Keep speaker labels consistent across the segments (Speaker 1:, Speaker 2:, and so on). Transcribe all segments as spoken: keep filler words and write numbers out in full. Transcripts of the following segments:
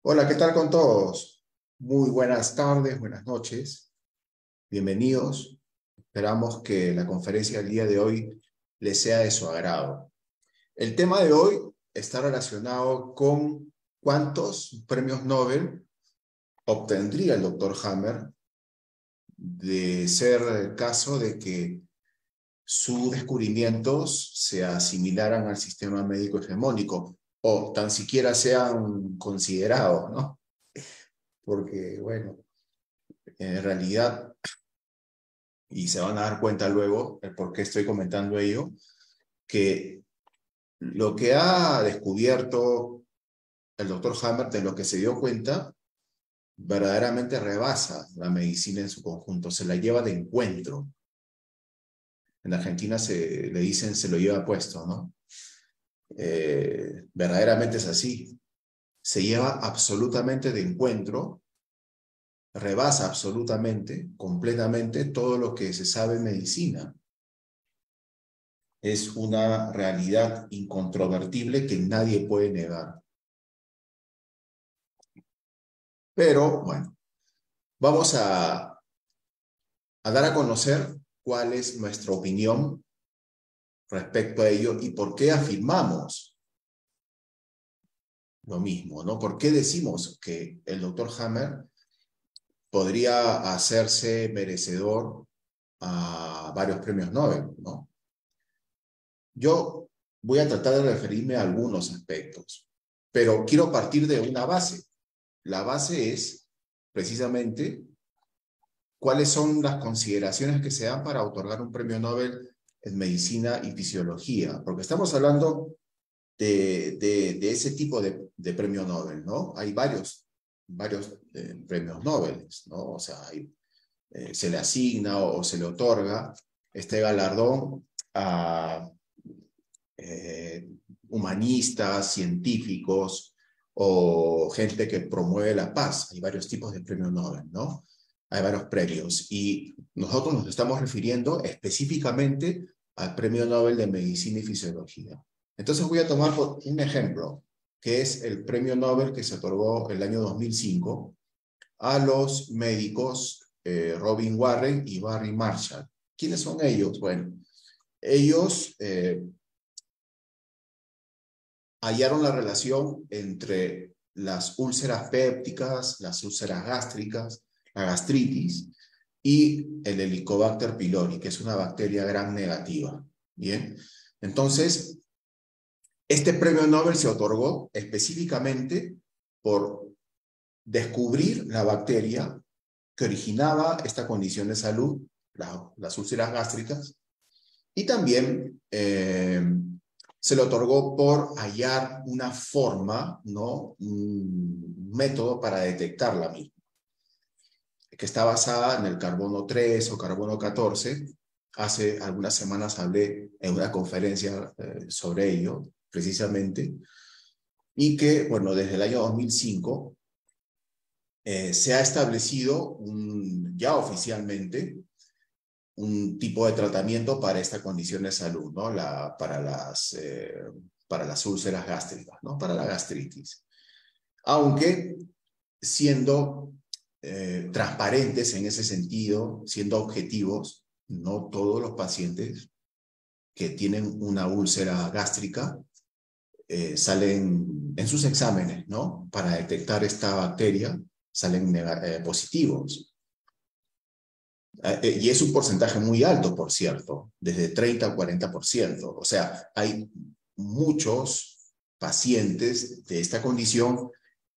Speaker 1: Hola, ¿qué tal con todos? Muy buenas tardes, buenas noches. Bienvenidos. Esperamos que la conferencia del día de hoy les sea de su agrado. El tema de hoy está relacionado con cuántos premios Nobel obtendría el doctor Hammer de ser el caso de que sus descubrimientos se asimilaran al sistema médico hegemónico o tan siquiera sean considerados, ¿no? Porque, bueno, en realidad, y se van a dar cuenta luego el por qué estoy comentando ello, que lo que ha descubierto el doctor Hammer, de lo que se dio cuenta, verdaderamente rebasa la medicina en su conjunto, se la lleva de encuentro. En Argentina se le dicen se lo lleva puesto, ¿no? Eh, verdaderamente es así. Se lleva absolutamente de encuentro, rebasa absolutamente, completamente todo lo que se sabe en medicina. Es una realidad incontrovertible que nadie puede negar. Pero, bueno, vamos a, a dar a conocer cuál es nuestra opinión respecto a ello y por qué afirmamos lo mismo, ¿no? ¿Por qué decimos que el doctor Hammer podría hacerse merecedor a varios premios Nobel, ¿no? Yo voy a tratar de referirme a algunos aspectos, pero quiero partir de una base. La base es, precisamente, cuáles son las consideraciones que se dan para otorgar un premio Nobel en medicina y fisiología, porque estamos hablando de, de, de ese tipo de, de premio Nobel, ¿no? Hay varios, varios eh, premios Nobel, ¿no? O sea, hay, eh, se le asigna o, o se le otorga este galardón a eh, humanistas, científicos o gente que promueve la paz. Hay varios tipos de premios Nobel, ¿no? Hay varios premios y nosotros nos estamos refiriendo específicamente al Premio Nobel de Medicina y Fisiología. Entonces voy a tomar un ejemplo, que es el Premio Nobel que se otorgó el año dos mil cinco a los médicos eh, Robin Warren y Barry Marshall. ¿Quiénes son ellos? Bueno, ellos eh, hallaron la relación entre las úlceras pépticas, las úlceras gástricas, la gastritis y el Helicobacter pylori, que es una bacteria gram negativa. Bien, entonces, este premio Nobel se otorgó específicamente por descubrir la bacteria que originaba esta condición de salud, la, las úlceras gástricas, y también eh, se le otorgó por hallar una forma, ¿no? Un método para detectar la misma, que está basada en el carbono tres o carbono catorce. Hace algunas semanas hablé en una conferencia eh, sobre ello, precisamente, y que, bueno, desde el año dos mil cinco eh, se ha establecido un, ya oficialmente un tipo de tratamiento para esta condición de salud, ¿no? La, para, las, eh, para las úlceras gástricas, ¿no? Para la gastritis. Aunque siendo eh, transparentes en ese sentido, siendo objetivos, no todos los pacientes que tienen una úlcera gástrica eh, salen en sus exámenes, ¿no? Para detectar esta bacteria, salen eh, positivos. Eh, y es un porcentaje muy alto, por cierto, desde treinta a cuarenta por ciento. O sea, hay muchos pacientes de esta condición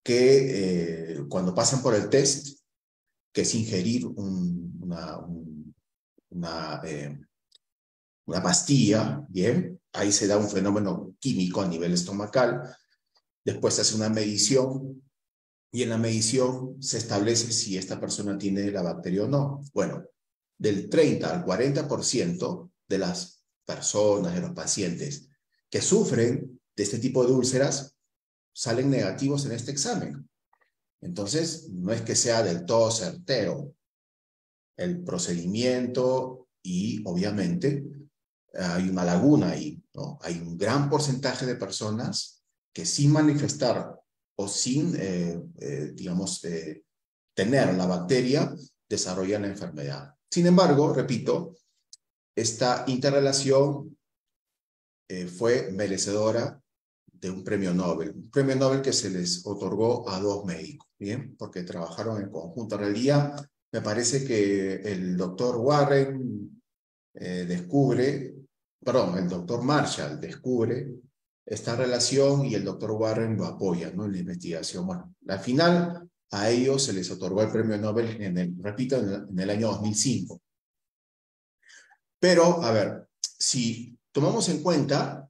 Speaker 1: que eh, cuando pasan por el test, que es ingerir un, una, un, una, eh, una pastilla, ¿bien? Ahí se da un fenómeno químico a nivel estomacal, después se hace una medición y en la medición se establece si esta persona tiene la bacteria o no. Bueno, del treinta al cuarenta por ciento de las personas, de los pacientes que sufren de este tipo de úlceras, salen negativos en este examen. Entonces, no es que sea del todo certero el procedimiento y, obviamente, hay una laguna ahí, ¿no? Hay un gran porcentaje de personas que sin manifestar o sin, eh, eh, digamos, eh, tener la bacteria, desarrollan la enfermedad. Sin embargo, repito, esta interrelación eh, fue merecedora de un premio Nobel, un premio Nobel que se les otorgó a dos médicos, ¿bien? Porque trabajaron en conjunto. En realidad, me parece que el doctor Warren eh, descubre, perdón, el doctor Marshall descubre esta relación y el doctor Warren lo apoya, ¿no?, en la investigación. Bueno, al final a ellos se les otorgó el premio Nobel, en el, repito, en el, en el año dos mil cinco. Pero, a ver, si tomamos en cuenta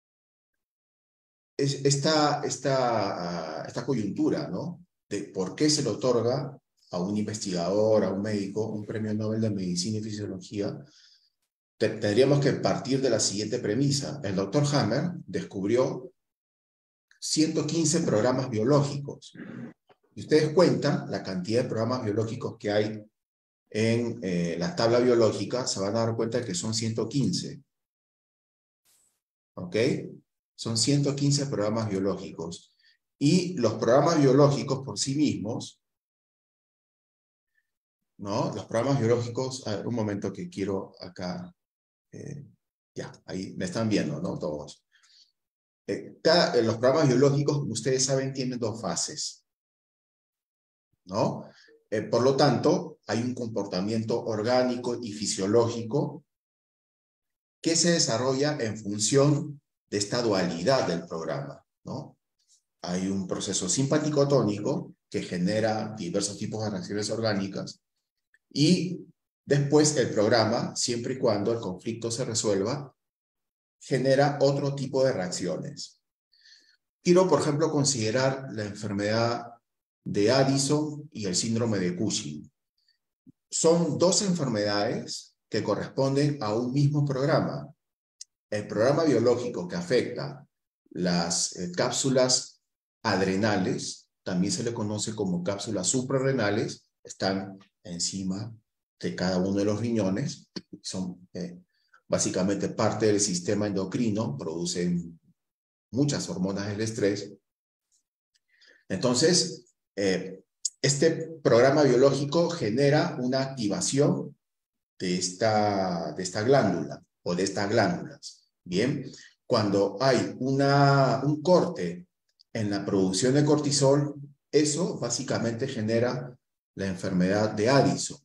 Speaker 1: es esta, esta, esta coyuntura, ¿no?, de por qué se le otorga a un investigador, a un médico, un premio Nobel de Medicina y Fisiología, tendríamos que partir de la siguiente premisa. El doctor Hammer descubrió ciento quince programas biológicos. Y ustedes cuentan la cantidad de programas biológicos que hay en eh, la tabla biológica, se van a dar cuenta que son ciento quince. ¿Ok? Son ciento quince programas biológicos. Y los programas biológicos por sí mismos, ¿no? Los programas biológicos, a ver, un momento que quiero acá, eh, ya, ahí me están viendo, ¿no? Todos. Eh, cada, eh, los programas biológicos, como ustedes saben, tienen dos fases, ¿no? Eh, por lo tanto, hay un comportamiento orgánico y fisiológico que se desarrolla en función de esta dualidad del programa, ¿no? Hay un proceso simpático-tónico que genera diversos tipos de reacciones orgánicas y después el programa, siempre y cuando el conflicto se resuelva, genera otro tipo de reacciones. Quiero, por ejemplo, considerar la enfermedad de Addison y el síndrome de Cushing. Son dos enfermedades que corresponden a un mismo programa. El programa biológico que afecta las eh, cápsulas adrenales, también se le conoce como cápsulas suprarrenales, están encima de cada uno de los riñones, son eh, básicamente parte del sistema endocrino, producen muchas hormonas del estrés. Entonces, eh, este programa biológico genera una activación de esta, de esta glándula o de estas glándulas. Bien, cuando hay una, un corte en la producción de cortisol, eso básicamente genera la enfermedad de Addison,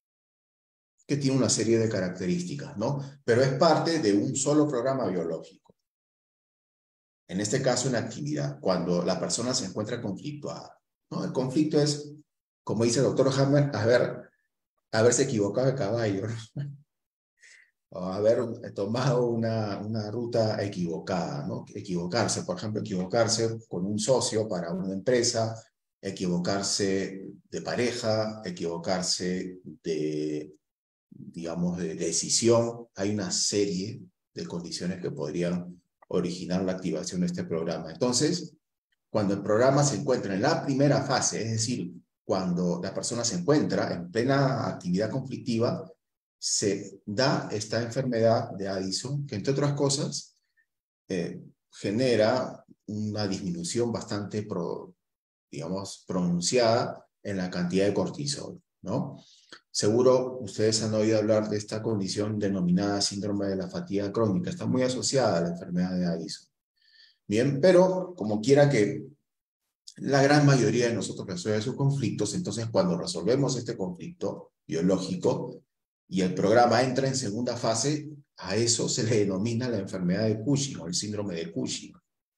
Speaker 1: que tiene una serie de características, ¿no? Pero es parte de un solo programa biológico. En este caso, en actividad, cuando la persona se encuentra conflictuada, ¿no? El conflicto es, como dice el doctor Hammer, a ver, haberse equivocado de caballo, ¿no? O haber tomado una, una ruta equivocada, ¿no? Equivocarse, por ejemplo, equivocarse con un socio para una empresa, equivocarse de pareja, equivocarse de, digamos, de decisión. Hay una serie de condiciones que podrían originar la activación de este programa. Entonces, cuando el programa se encuentra en la primera fase, es decir, cuando la persona se encuentra en plena actividad conflictiva, se da esta enfermedad de Addison, que entre otras cosas eh, genera una disminución bastante, pro, digamos, pronunciada en la cantidad de cortisol, ¿no? Seguro ustedes han oído hablar de esta condición denominada síndrome de la fatiga crónica. Está muy asociada a la enfermedad de Addison. Bien, pero como quiera que la gran mayoría de nosotros resuelve sus conflictos, entonces cuando resolvemos este conflicto biológico y el programa entra en segunda fase, a eso se le denomina la enfermedad de Cushing o el síndrome de Cushing.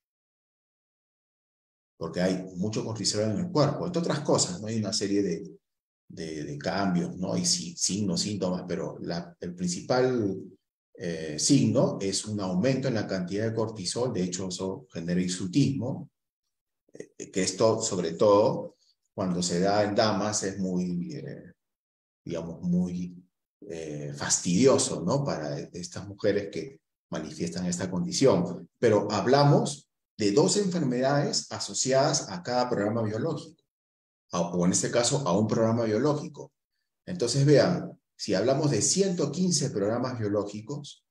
Speaker 1: Porque hay mucho cortisol en el cuerpo. Entre otras cosas, ¿no? Hay una serie de, de, de cambios, ¿no? Hay signos, síntomas, pero la, el principal eh, signo es un aumento en la cantidad de cortisol. De hecho, eso genera hirsutismo, eh, que esto, sobre todo, cuando se da en damas, es muy, eh, digamos, muy eh, fastidioso, ¿no? Para estas mujeres que manifiestan esta condición. Pero hablamos de dos enfermedades asociadas a cada programa biológico, o en este caso a un programa biológico. Entonces vean, si hablamos de ciento quince programas biológicos,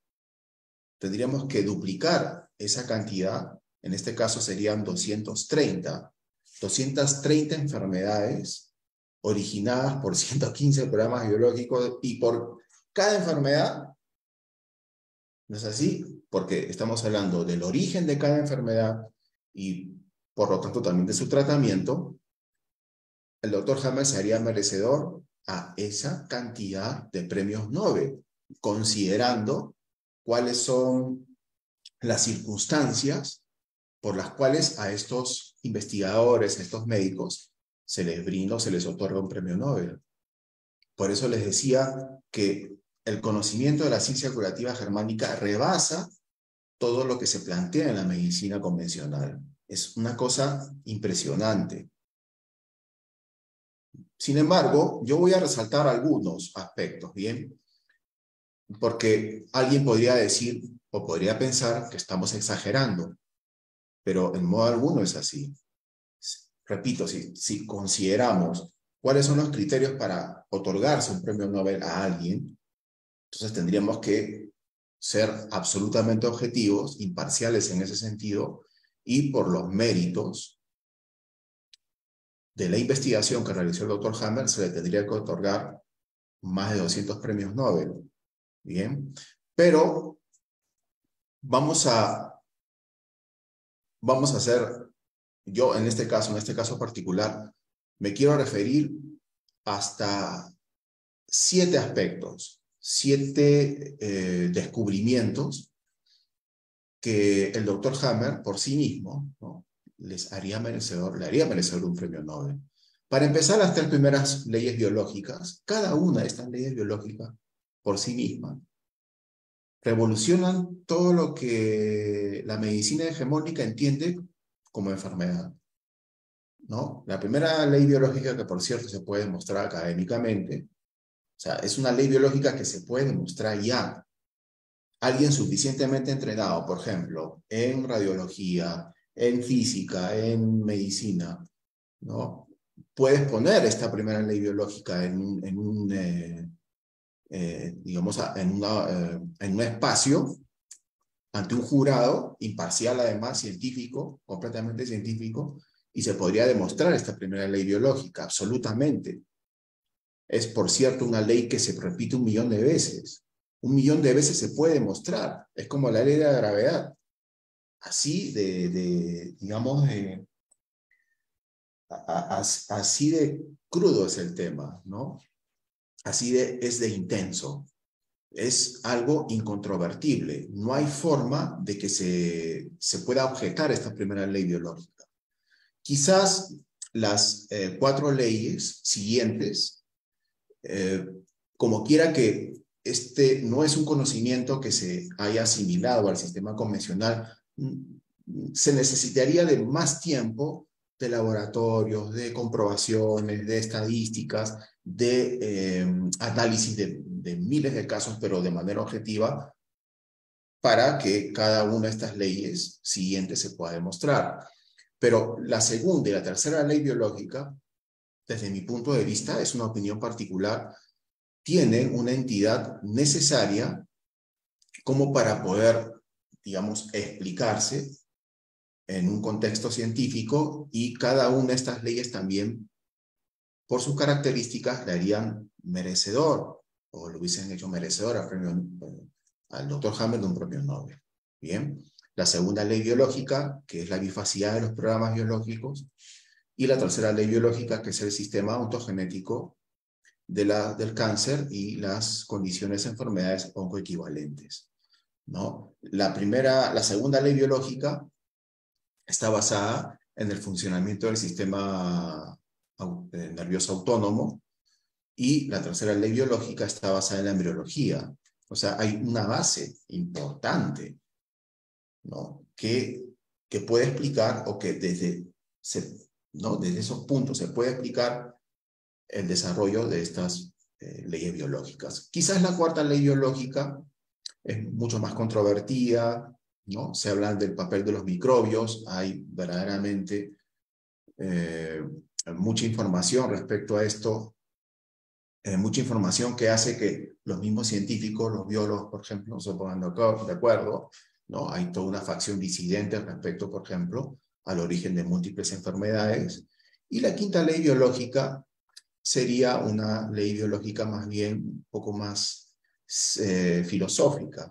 Speaker 1: tendríamos que duplicar esa cantidad, en este caso serían doscientos treinta doscientas treinta enfermedades originadas por ciento quince programas biológicos y por cada enfermedad, ¿no es así? Porque estamos hablando del origen de cada enfermedad y por lo tanto también de su tratamiento. El doctor Hammer sería merecedor a esa cantidad de premios Nobel, considerando cuáles son las circunstancias por las cuales a estos investigadores, a estos médicos, se les brinda o se les otorga un premio Nobel. Por eso les decía que el conocimiento de la ciencia curativa germánica rebasa todo lo que se plantea en la medicina convencional. Es una cosa impresionante. Sin embargo, yo voy a resaltar algunos aspectos, ¿bien? Porque alguien podría decir o podría pensar que estamos exagerando, pero en modo alguno es así. Repito, si, si consideramos cuáles son los criterios para otorgarse un premio Nobel a alguien, entonces tendríamos que ser absolutamente objetivos, imparciales en ese sentido, y por los méritos de la investigación que realizó el doctor Hammer se le tendría que otorgar más de doscientos premios Nobel. Bien, pero vamos a, vamos a hacer, yo en este caso, en este caso particular, me quiero referir hasta siete aspectos, siete eh, descubrimientos que el doctor Hammer por sí mismo, ¿no?, les haría merecedor, le haría merecedor un premio Nobel. Para empezar, las tres primeras leyes biológicas, cada una de estas leyes biológicas por sí misma, revolucionan todo lo que la medicina hegemónica entiende como enfermedad, ¿no? La primera ley biológica, que por cierto se puede demostrar académicamente, o sea, es una ley biológica que se puede demostrar ya. Alguien suficientemente entrenado, por ejemplo, en radiología, en física, en medicina, ¿no?, puedes poner esta primera ley biológica en un, en un eh, eh, digamos, en, una, eh, en un espacio ante un jurado imparcial, además, científico, completamente científico, y se podría demostrar esta primera ley biológica, absolutamente. Es, por cierto, una ley que se repite un millón de veces. Un millón de veces se puede demostrar. Es como la ley de la gravedad. Así de, de digamos, de, a, a, así de crudo es el tema, ¿no? Así de, es de intenso. Es algo incontrovertible. No hay forma de que se, se pueda objetar esta primera ley biológica. Quizás las eh, cuatro leyes siguientes, eh, como quiera que este no es un conocimiento que se haya asimilado al sistema convencional, se necesitaría de más tiempo de laboratorios, de comprobaciones, de estadísticas, de eh, análisis de, de miles de casos, pero de manera objetiva, para que cada una de estas leyes siguientes se pueda demostrar. Pero la segunda y la tercera ley biológica, desde mi punto de vista, es una opinión particular, tienen una entidad necesaria como para poder, digamos, explicarse en un contexto científico, y cada una de estas leyes también, por sus características, le harían merecedor, o lo hubiesen hecho merecedor al, premio, al doctor Hammer de un premio Nobel. Bien, la segunda ley biológica, que es la bifacidad de los programas biológicos, y la tercera ley biológica, que es el sistema ontogenético de la, del cáncer y las condiciones de enfermedades oncoequivalentes, ¿no? La primera, la segunda ley biológica está basada en el funcionamiento del sistema nervioso autónomo, y la tercera ley biológica está basada en la embriología. O sea, hay una base importante, ¿no?, que, que puede explicar, o que desde, se, ¿no?, desde esos puntos se puede explicar el desarrollo de estas eh, leyes biológicas. Quizás la cuarta ley biológica es mucho más controvertida, ¿no? Se habla del papel de los microbios, hay verdaderamente eh, mucha información respecto a esto, eh, mucha información que hace que los mismos científicos, los biólogos, por ejemplo, no se pongan de acuerdo, ¿no? Hay toda una facción disidente al respecto, por ejemplo, al origen de múltiples enfermedades. Y la quinta ley biológica sería una ley biológica más bien un poco más eh, filosófica,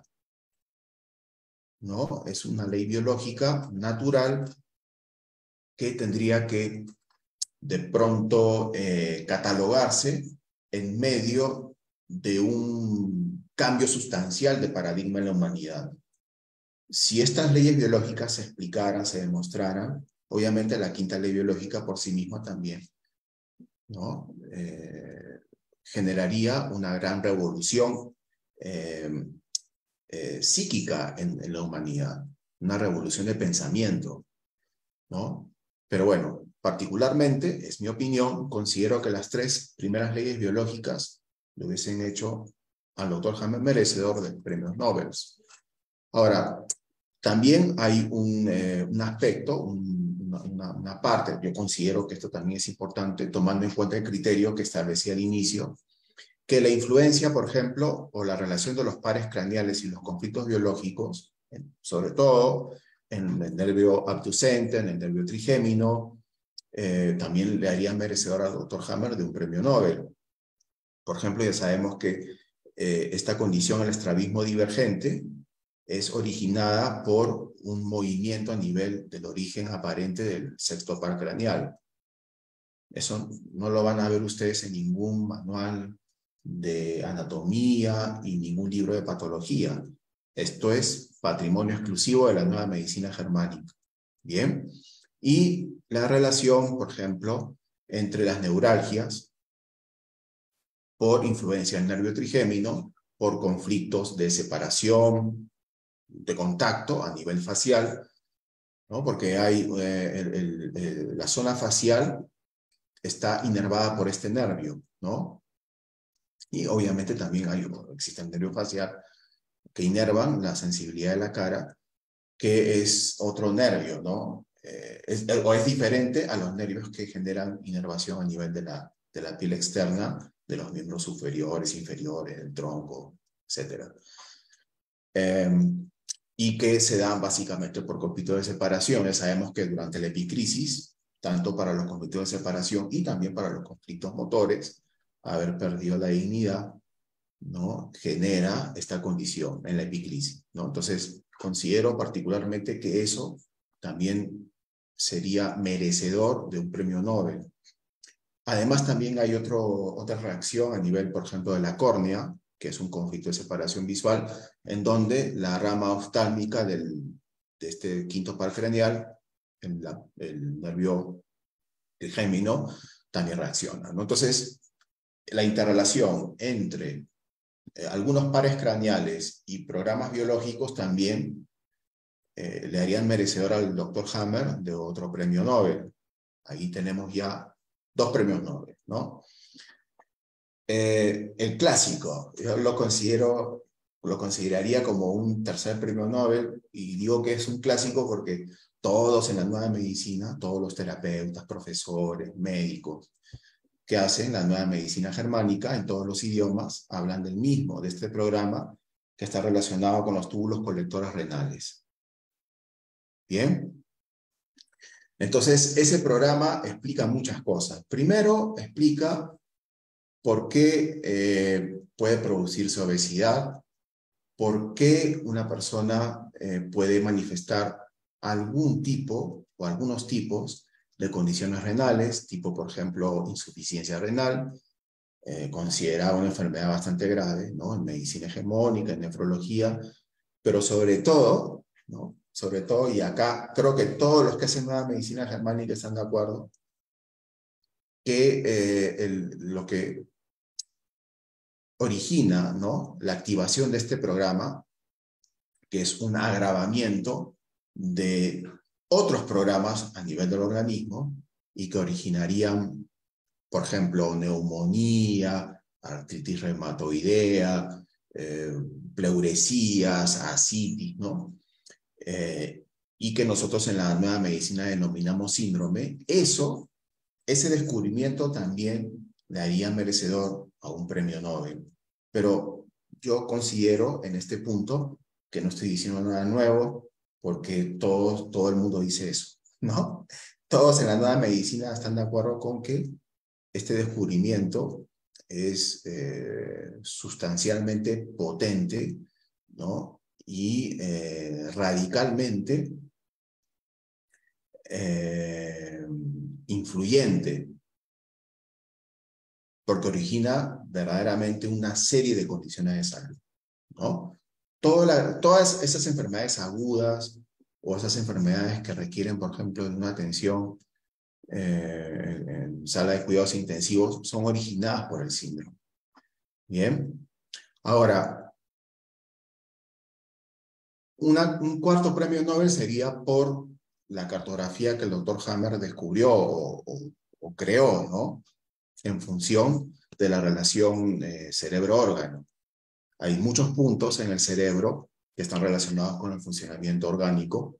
Speaker 1: ¿no? Es una ley biológica natural que tendría que de pronto eh, catalogarse en medio de un cambio sustancial de paradigma en la humanidad. Si estas leyes biológicas se explicaran, se demostraran, obviamente la quinta ley biológica por sí misma también, ¿no? Eh, generaría una gran revolución eh, eh, psíquica en, en la humanidad, una revolución de pensamiento, ¿no? Pero bueno, particularmente, es mi opinión, considero que las tres primeras leyes biológicas lo hubiesen hecho al doctor Hammer merecedor de premios Nobel. Ahora, también hay un, eh, un aspecto, un, una, una, una parte, yo considero que esto también es importante, tomando en cuenta el criterio que establecí al inicio, que la influencia, por ejemplo, o la relación de los pares craneales y los conflictos biológicos, sobre todo en el nervio abducente, en el nervio trigémino, eh, también le haría merecedor al doctor Hammer de un premio Nobel. Por ejemplo, ya sabemos que eh, esta condición, el estrabismo divergente, es originada por un movimiento a nivel del origen aparente del sexto par craneal. Eso no lo van a ver ustedes en ningún manual de anatomía y ningún libro de patología. Esto es patrimonio exclusivo de la nueva medicina germánica. Bien. Y la relación, por ejemplo, entre las neuralgias por influencia del nervio trigémino, por conflictos de separación, de contacto a nivel facial, ¿no? Porque hay eh, el, el, el, la zona facial está inervada por este nervio, ¿no? Y obviamente también hay, existe el nervio facial que inervan la sensibilidad de la cara, que es otro nervio, ¿no? Eh, es, o es diferente a los nervios que generan inervación a nivel de la, de la piel externa, de los miembros superiores, inferiores, del tronco, etcétera. Eh, y que se dan básicamente por conflictos de separación. Ya sabemos que durante la epicrisis, tanto para los conflictos de separación y también para los conflictos motores, haber perdido la dignidad, ¿no? Genera esta condición en la epicrisis, ¿no? Entonces, considero particularmente que eso también sería merecedor de un premio Nobel. Además, también hay otro, otra reacción a nivel, por ejemplo, de la córnea, que es un conflicto de separación visual, en donde la rama oftálmica del, de este quinto par craneal, el, la, el nervio trigémino, también reacciona, ¿no? Entonces, la interrelación entre eh, algunos pares craneales y programas biológicos también eh, le harían merecedor al doctor Hammer de otro premio Nobel. Ahí tenemos ya dos premios Nobel, ¿no? Eh, el clásico, yo lo considero, lo consideraría como un tercer premio Nobel, y digo que es un clásico porque todos en la nueva medicina, todos los terapeutas, profesores, médicos, que hacen la nueva medicina germánica en todos los idiomas, hablan del mismo, de este programa que está relacionado con los túbulos colectores renales. ¿Bien? Entonces, ese programa explica muchas cosas. Primero, explica por qué eh, puede producirse obesidad, por qué una persona eh, puede manifestar algún tipo o algunos tipos de condiciones renales, tipo, por ejemplo, insuficiencia renal, eh, considerada una enfermedad bastante grave, ¿no? En medicina hegemónica, en nefrología, pero sobre todo, ¿no? Sobre todo, y acá creo que todos los que hacen nueva medicina germánica están de acuerdo, que eh, el, lo que origina, ¿no? La activación de este programa, que es un agravamiento de otros programas a nivel del organismo y que originarían, por ejemplo, neumonía, artritis reumatoidea, eh, pleuresías, ascitis, ¿no? Eh, y que nosotros en la nueva medicina denominamos síndrome. Eso, ese descubrimiento también le haría merecedor a un premio Nobel. Pero yo considero en este punto que no estoy diciendo nada nuevo, porque todo, todo el mundo dice eso. ¿no? Todos en la nueva medicina están de acuerdo con que este descubrimiento es eh, sustancialmente potente, ¿no? Y eh, radicalmente eh, influyente, porque origina verdaderamente una serie de condiciones de salud, ¿no? Toda la, todas esas enfermedades agudas o esas enfermedades que requieren, por ejemplo, de una atención eh, en sala de cuidados intensivos son originadas por el síndrome. Bien. Ahora, una, un cuarto premio Nobel sería por la cartografía que el doctor Hammer descubrió o, o, o creó, ¿no? En función de la relación eh, cerebro-órgano. Hay muchos puntos en el cerebro que están relacionados con el funcionamiento orgánico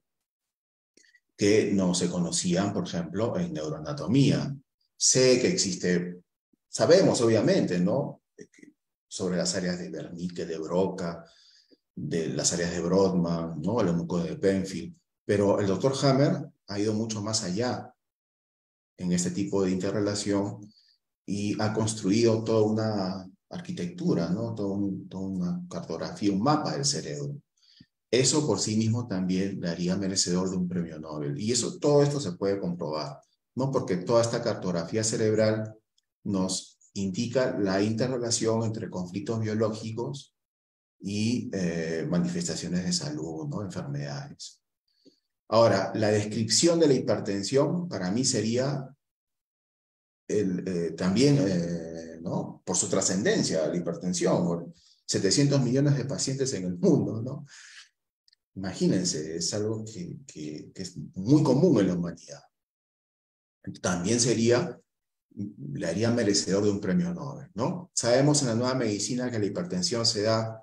Speaker 1: que no se conocían, por ejemplo, en neuroanatomía. Sé que existe, sabemos obviamente, ¿no? Sobre las áreas de Wernicke, de Broca, de las áreas de Brodmann, ¿no? El eunuco de Penfield. Pero el doctor Hammer ha ido mucho más allá en este tipo de interrelación y ha construido toda una arquitectura, ¿no? Toda, un, toda una cartografía, un mapa del cerebro. Eso por sí mismo también le haría merecedor de un premio Nobel. Y eso, todo esto se puede comprobar, ¿no? Porque toda esta cartografía cerebral nos indica la interrelación entre conflictos biológicos y eh, manifestaciones de salud, ¿no? Enfermedades. Ahora, la descripción de la hipertensión para mí sería el, eh, también, eh, ¿no? Por su trascendencia, la hipertensión, setecientos millones de pacientes en el mundo, ¿no? Imagínense, es algo que, que, que es muy común en la humanidad. También sería, le haría merecedor de un premio Nobel, ¿no? Sabemos en la nueva medicina que la hipertensión se da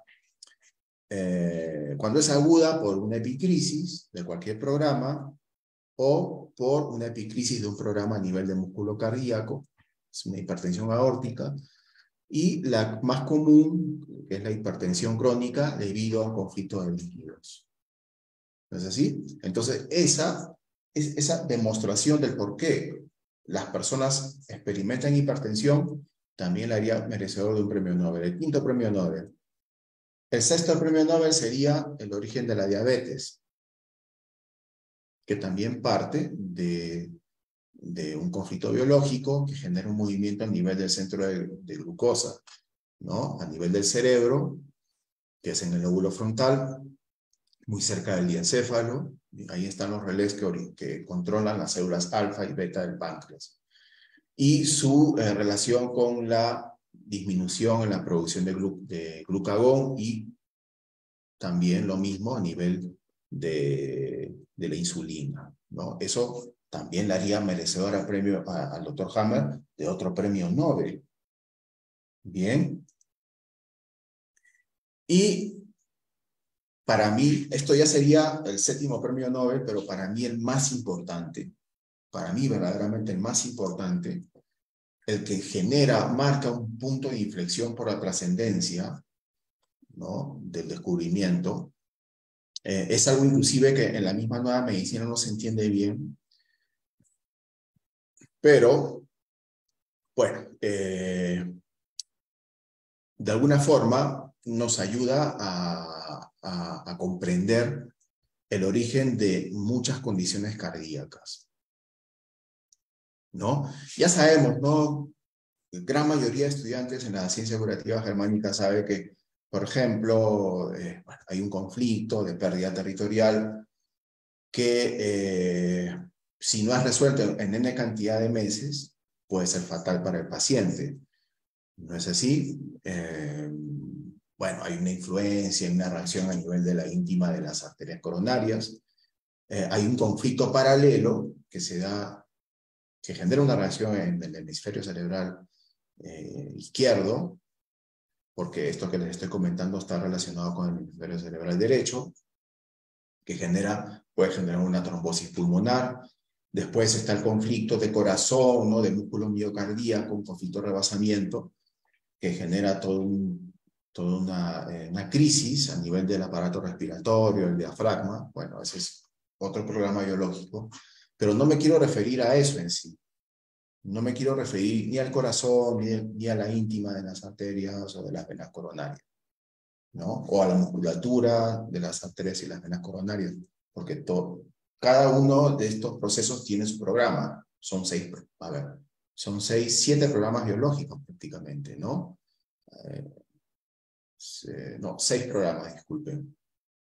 Speaker 1: eh, cuando es aguda por una epicrisis de cualquier programa o por una epicrisis de un programa a nivel de músculo cardíaco, es una hipertensión aórtica, y la más común, que es la hipertensión crónica, debido a un conflicto de líquidos. ¿No es así? Entonces, esa, es, esa demostración del por qué las personas experimentan hipertensión también la haría merecedor de un premio Nobel. El quinto premio Nobel. El sexto premio Nobel sería el origen de la diabetes, que también parte de, de un conflicto biológico que genera un movimiento a nivel del centro de, de glucosa, ¿no? A nivel del cerebro, que es en el lóbulo frontal, muy cerca del diencéfalo. Ahí están los relés que, que controlan las células alfa y beta del páncreas. Y su eh, relación con la disminución en la producción de, glu de glucagón y también lo mismo a nivel de, de la insulina, ¿no? Eso también le haría merecedor a premio, a, al doctor Hammer de otro premio Nobel. Bien. Y para mí, esto ya sería el séptimo premio Nobel, pero para mí el más importante, para mí verdaderamente el más importante, el que genera, marca un punto de inflexión por la trascendencia, ¿no? Del descubrimiento. Eh, es algo inclusive que en la misma nueva medicina no se entiende bien, pero, bueno, eh, de alguna forma nos ayuda a, a, a comprender el origen de muchas condiciones cardíacas, ¿no? Ya sabemos, ¿no? La gran mayoría de estudiantes en la ciencia curativa germánica sabe que, por ejemplo, eh, bueno, hay un conflicto de pérdida territorial que eh, si no es resuelto en n cantidad de meses, puede ser fatal para el paciente. ¿No es así? Eh, bueno, hay una influencia, una reacción a nivel de la íntima de las arterias coronarias. Eh, hay un conflicto paralelo que se da, que genera una reacción en el hemisferio cerebral eh, izquierdo, porque esto que les estoy comentando está relacionado con el hemisferio cerebral derecho, que genera, puede generar una trombosis pulmonar. Después está el conflicto de corazón, ¿no? De músculo miocardíaco, un conflicto de rebasamiento, que genera todo un, toda una, eh, una crisis a nivel del aparato respiratorio, el diafragma. Bueno, ese es otro programa biológico. Pero no me quiero referir a eso en sí. No me quiero referir ni al corazón, ni, ni a la íntima de las arterias o de las venas coronarias, ¿no? O a la musculatura de las arterias y las venas coronarias, porque todo, cada uno de estos procesos tiene su programa. Son seis, a ver, son seis, siete programas biológicos prácticamente, ¿no? Eh, se, no, seis programas, disculpen.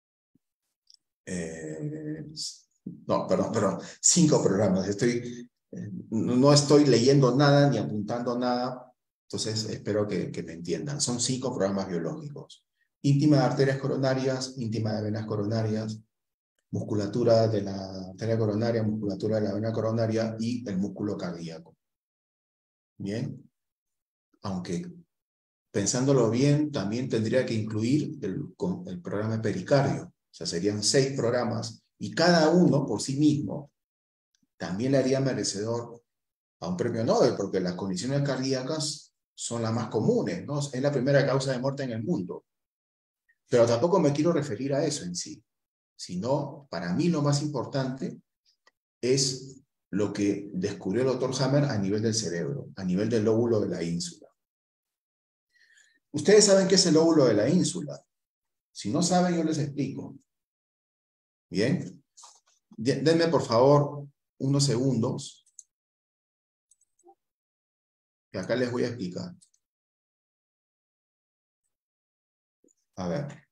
Speaker 1: Eh, no, perdón, perdón, cinco programas. Estoy, eh, no estoy leyendo nada ni apuntando nada, entonces espero que, que me entiendan. Son cinco programas biológicos. Íntima de arterias coronarias, íntima de venas coronarias, musculatura de la arteria coronaria, musculatura de la vena coronaria y el músculo cardíaco. Bien, aunque pensándolo bien, también tendría que incluir el, el programa de pericardio. O sea, serían seis programas y cada uno por sí mismo también le haría merecedor a un premio Nobel, porque las condiciones cardíacas son las más comunes, ¿no? Es la primera causa de muerte en el mundo. Pero tampoco me quiero referir a eso en sí, sino para mí lo más importante es lo que descubrió el doctor Hammer a nivel del cerebro, a nivel del lóbulo de la ínsula. Ustedes saben qué es el lóbulo de la ínsula. Si no saben, yo les explico. Bien. Denme, por favor, unos segundos. Que acá les voy a explicar. A ver.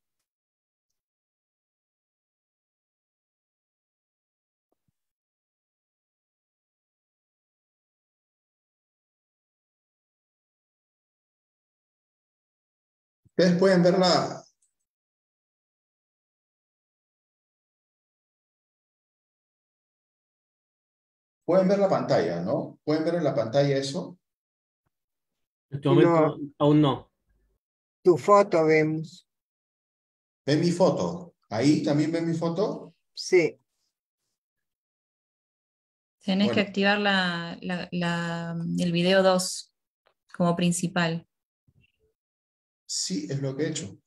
Speaker 1: Ustedes pueden ver la... Pueden ver la pantalla, ¿no? ¿Pueden ver en la pantalla eso?
Speaker 2: En este
Speaker 3: No,
Speaker 2: momento aún no.
Speaker 3: tu foto vemos.
Speaker 1: ¿Ven mi foto? ¿Ahí también ven mi foto?
Speaker 3: Sí,
Speaker 4: Tenés que
Speaker 1: Bueno,
Speaker 4: activar la, la- la- el video dos como principal.
Speaker 1: sí, es lo que he hecho.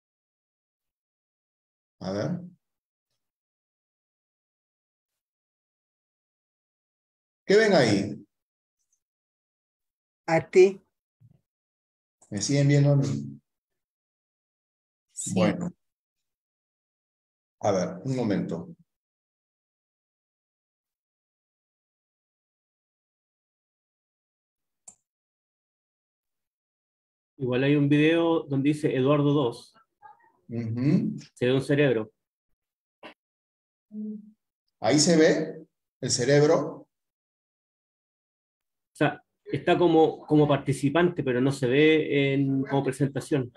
Speaker 1: A ver. ¿Qué ven ahí?
Speaker 3: a ti.
Speaker 1: ¿Me siguen viendo a mí?
Speaker 4: Sí.
Speaker 1: Bueno, a ver, un momento.
Speaker 2: Igual hay un video donde dice Eduardo dos.
Speaker 1: Ujú.
Speaker 2: Se ve un cerebro.
Speaker 1: Ahí se ve el cerebro.
Speaker 2: O sea, está como, como participante, pero no se ve en, como presentación.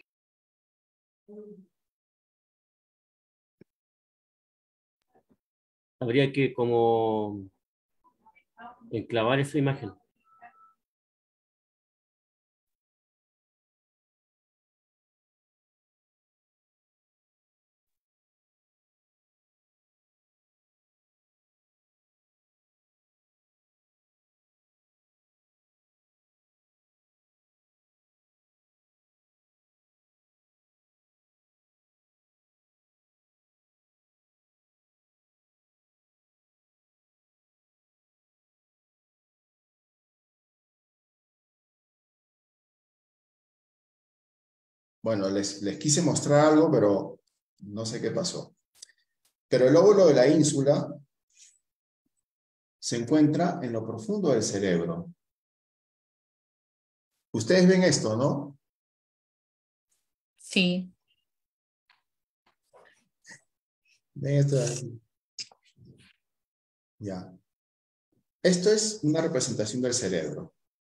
Speaker 2: Habría que como enclavar esa imagen.
Speaker 1: Bueno, les, les quise mostrar algo, pero no sé qué pasó. Pero el lóbulo de la ínsula se encuentra en lo profundo del cerebro. Ustedes ven esto, ¿no?
Speaker 4: Sí.
Speaker 1: Ven esto de aquí. Ya. Esto es una representación del cerebro.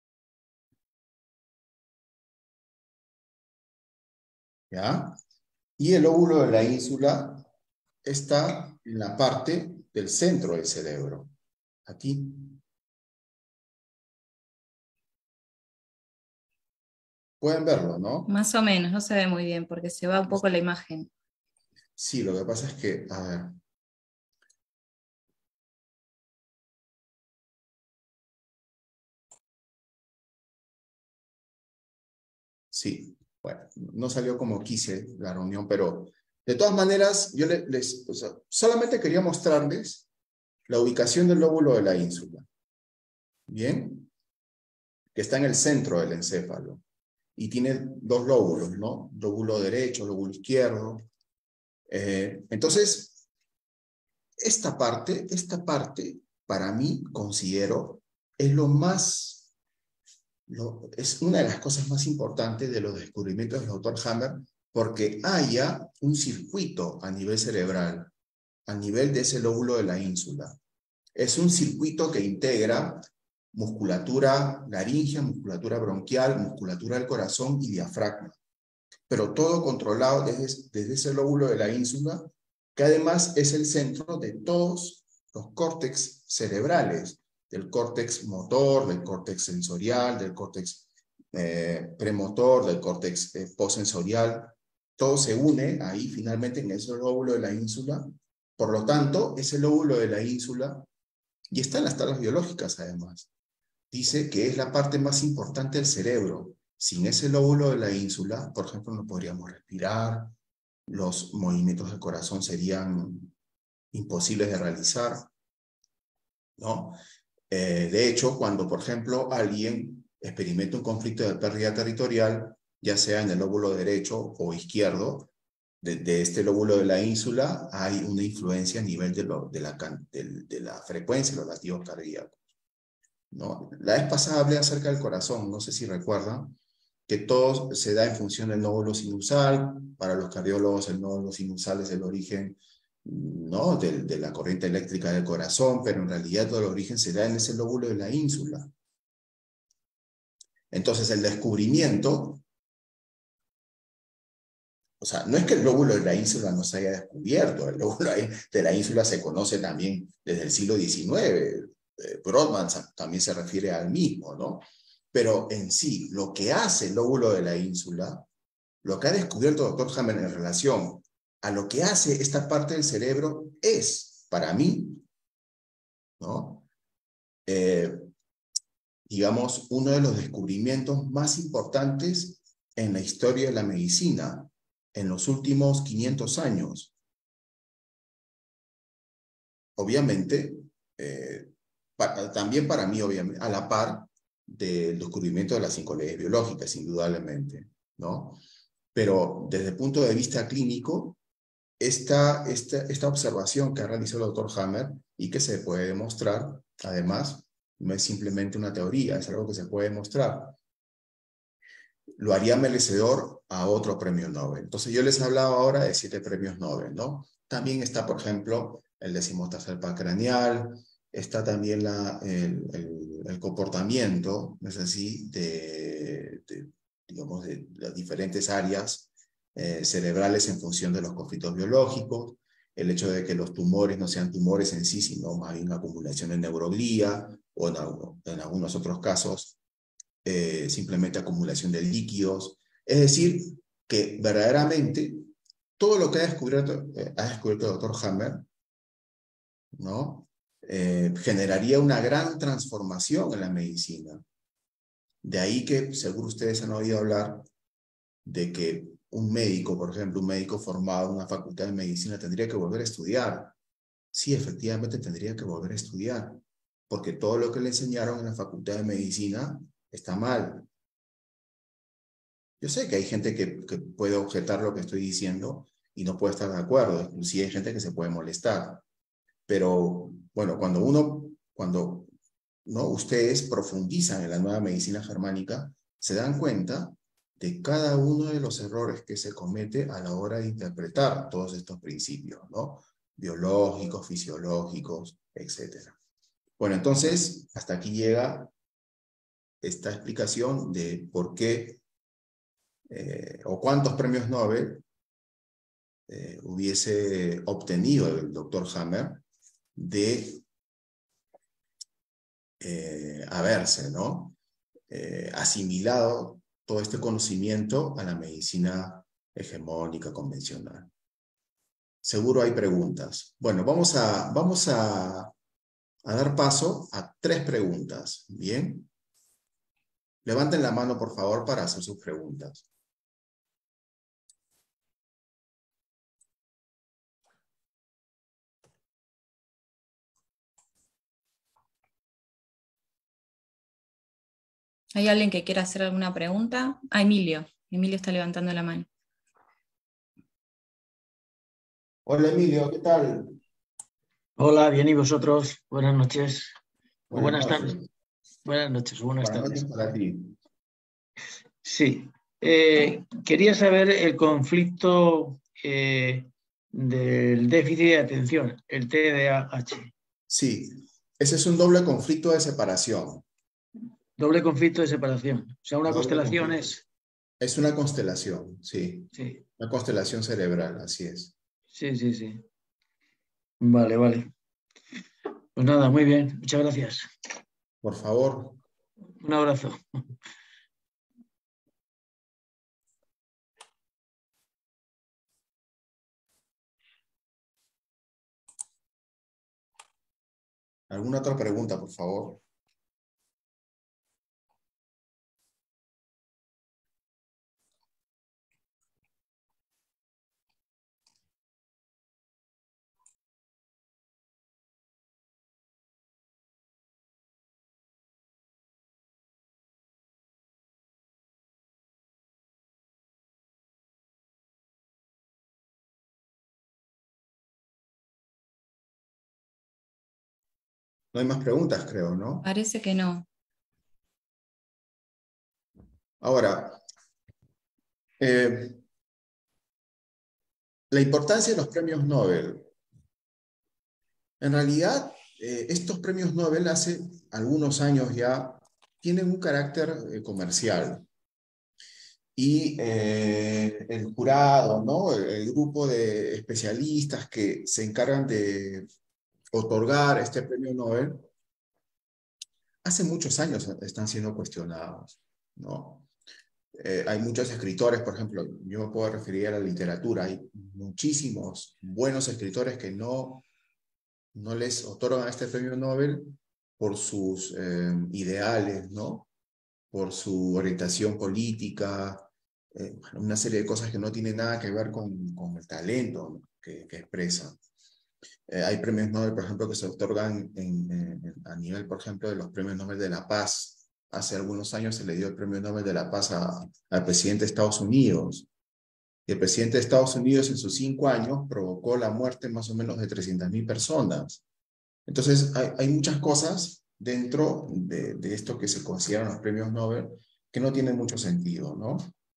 Speaker 1: ¿Ya? Y el lóbulo de la ínsula está en la parte del centro del cerebro. Aquí. Pueden verlo, ¿no?
Speaker 4: Más o menos, no se ve muy bien porque se va un poco la imagen.
Speaker 1: Sí, lo que pasa es que, a ver. Sí, bueno, no salió como quise la reunión, pero de todas maneras, yo le- les, o sea, solamente quería mostrarles la ubicación del lóbulo de la ínsula, ¿bien? Que está en el centro del encéfalo. Y tiene dos lóbulos, ¿no? Lóbulo derecho, lóbulo izquierdo. Eh, entonces, esta parte, esta parte, para mí, considero, es lo más, lo, es una de las cosas más importantes de los descubrimientos del doctor Hammer, porque haya un circuito a nivel cerebral, a nivel de ese lóbulo de la ínsula. Es un circuito que integra musculatura laringea, musculatura bronquial, musculatura del corazón y diafragma. Pero todo controlado desde, desde ese lóbulo de la ínsula, que además es el centro de todos los córtex cerebrales, del córtex motor, del córtex sensorial, del córtex eh, premotor, del córtex eh, postsensorial. Todo se une ahí finalmente en ese lóbulo de la ínsula. Por lo tanto, ese lóbulo de la ínsula, y está en las tablas biológicas además, dice que es la parte más importante del cerebro. Sin ese lóbulo de la ínsula, por ejemplo, no podríamos respirar, los movimientos del corazón serían imposibles de realizar, ¿no? Eh, de hecho, cuando, por ejemplo, alguien experimenta un conflicto de pérdida territorial, ya sea en el lóbulo derecho o izquierdo, de, de este lóbulo de la ínsula, hay una influencia a nivel de, lo, de, la, de, de la frecuencia de los latidos cardíacos, ¿no? La vez pasada hablé acerca del corazón, no sé si recuerdan, que todo se da en función del nódulo sinusal. Para los cardiólogos el nódulo sinusal es el origen, ¿no?, de, de la corriente eléctrica del corazón, pero en realidad todo el origen se da en ese lóbulo de la ínsula. Entonces el descubrimiento, o sea, no es que el lóbulo de la ínsula no se haya descubierto, el lóbulo de la ínsula se conoce también desde el siglo diecinueve, Brodmann también se refiere al mismo, ¿no? Pero en sí, lo que hace el lóbulo de la ínsula, lo que ha descubierto el doctor Hammer en relación a lo que hace esta parte del cerebro es, para mí, ¿no?, eh, digamos, uno de los descubrimientos más importantes en la historia de la medicina en los últimos quinientos años. Obviamente, eh, para, también para mí, obviamente, a la par del descubrimiento de las cinco leyes biológicas, indudablemente, ¿no? Pero desde el punto de vista clínico, esta, esta, esta observación que ha realizado el doctor Hammer y que se puede demostrar, además, no es simplemente una teoría, es algo que se puede demostrar, lo haría merecedor a otro premio Nobel. Entonces yo les he hablado ahora de siete premios Nobel, ¿no? También está, por ejemplo, el decimotercer par craneal, está también la, el, el, el comportamiento, ¿no es así?, de, de, digamos, de las diferentes áreas eh, cerebrales en función de los conflictos biológicos, el hecho de que los tumores no sean tumores en sí, sino más bien acumulación de neuroglía, o en, algo, en algunos otros casos, eh, simplemente acumulación de líquidos. Es decir, que verdaderamente todo lo que ha descubierto, eh, ha descubierto el doctor Hammer, ¿no?, Eh, generaría una gran transformación en la medicina. De ahí que seguro ustedes han oído hablar de que un médico, por ejemplo, un médico formado en una facultad de medicina tendría que volver a estudiar. Sí, efectivamente tendría que volver a estudiar, porque todo lo que le enseñaron en la facultad de medicina está mal. Yo sé que hay gente que, que puede objetar lo que estoy diciendo y no puede estar de acuerdo, inclusive hay gente que se puede molestar. Pero, bueno, cuando uno, cuando ¿no?, ustedes profundizan en la nueva medicina germánica, se dan cuenta de cada uno de los errores que se comete a la hora de interpretar todos estos principios, ¿no?, biológicos, fisiológicos, etcétera. Bueno, entonces, hasta aquí llega esta explicación de por qué eh, o cuántos premios Nobel eh, hubiese obtenido el doctor Hammer de eh, haberse, ¿no?, eh, asimilado todo este conocimiento a la medicina hegemónica convencional. Seguro hay preguntas. Bueno, vamos a, vamos a, a dar paso a tres preguntas. ¿Bien? Levanten la mano, por favor, para hacer sus preguntas.
Speaker 4: ¿Hay alguien que quiera hacer alguna pregunta? Ah, Emilio. Emilio está levantando la mano.
Speaker 1: Hola Emilio, ¿qué tal?
Speaker 5: Hola, bien, ¿y vosotros? Buenas noches. O
Speaker 1: Buenas
Speaker 5: buenas tardes.
Speaker 1: noches.
Speaker 5: Buenas noches o buenas
Speaker 1: Buenas noches
Speaker 5: tardes.
Speaker 1: para ti.
Speaker 5: Sí. Eh, quería saber el conflicto eh, del déficit de atención, el T D A H.
Speaker 1: Sí, ese es un doble conflicto de separación.
Speaker 5: Doble conflicto de separación. O sea, una
Speaker 1: Doble
Speaker 5: constelación
Speaker 1: conflicto.
Speaker 5: es...
Speaker 1: Es una constelación, sí.
Speaker 5: Sí,
Speaker 1: Una constelación cerebral, así es.
Speaker 5: sí, sí, sí. Vale, vale. Pues nada, muy bien. Muchas gracias.
Speaker 1: Por favor.
Speaker 5: Un abrazo.
Speaker 1: ¿Alguna otra pregunta, por favor? No hay más preguntas, creo, ¿no?
Speaker 4: Parece que no.
Speaker 1: Ahora, eh, la importancia de los premios Nobel. En realidad, eh, estos premios Nobel hace algunos años ya tienen un carácter eh, comercial. Y eh, el jurado, ¿no? El, el grupo de especialistas que se encargan de otorgar este premio Nobel, hace muchos años están siendo cuestionados, ¿no? Eh, hay muchos escritores, por ejemplo, yo me puedo referir a la literatura, hay muchísimos buenos escritores que no, no les otorgan este premio Nobel por sus eh, ideales, ¿no? Por su orientación política, eh, una serie de cosas que no tienen nada que ver con, con el talento, ¿no? que, que expresan. Eh, hay premios Nobel, por ejemplo, que se otorgan en, en, a nivel, por ejemplo, de los premios Nobel de la Paz. Hace algunos años se le dio el premio Nobel de la Paz a, al presidente de Estados Unidos. Y el presidente de Estados Unidos en sus cinco años provocó la muerte más o menos de trescientas mil personas. Entonces, hay, hay muchas cosas dentro de, de esto que se consideran los premios Nobel que no tienen mucho sentido, ¿no?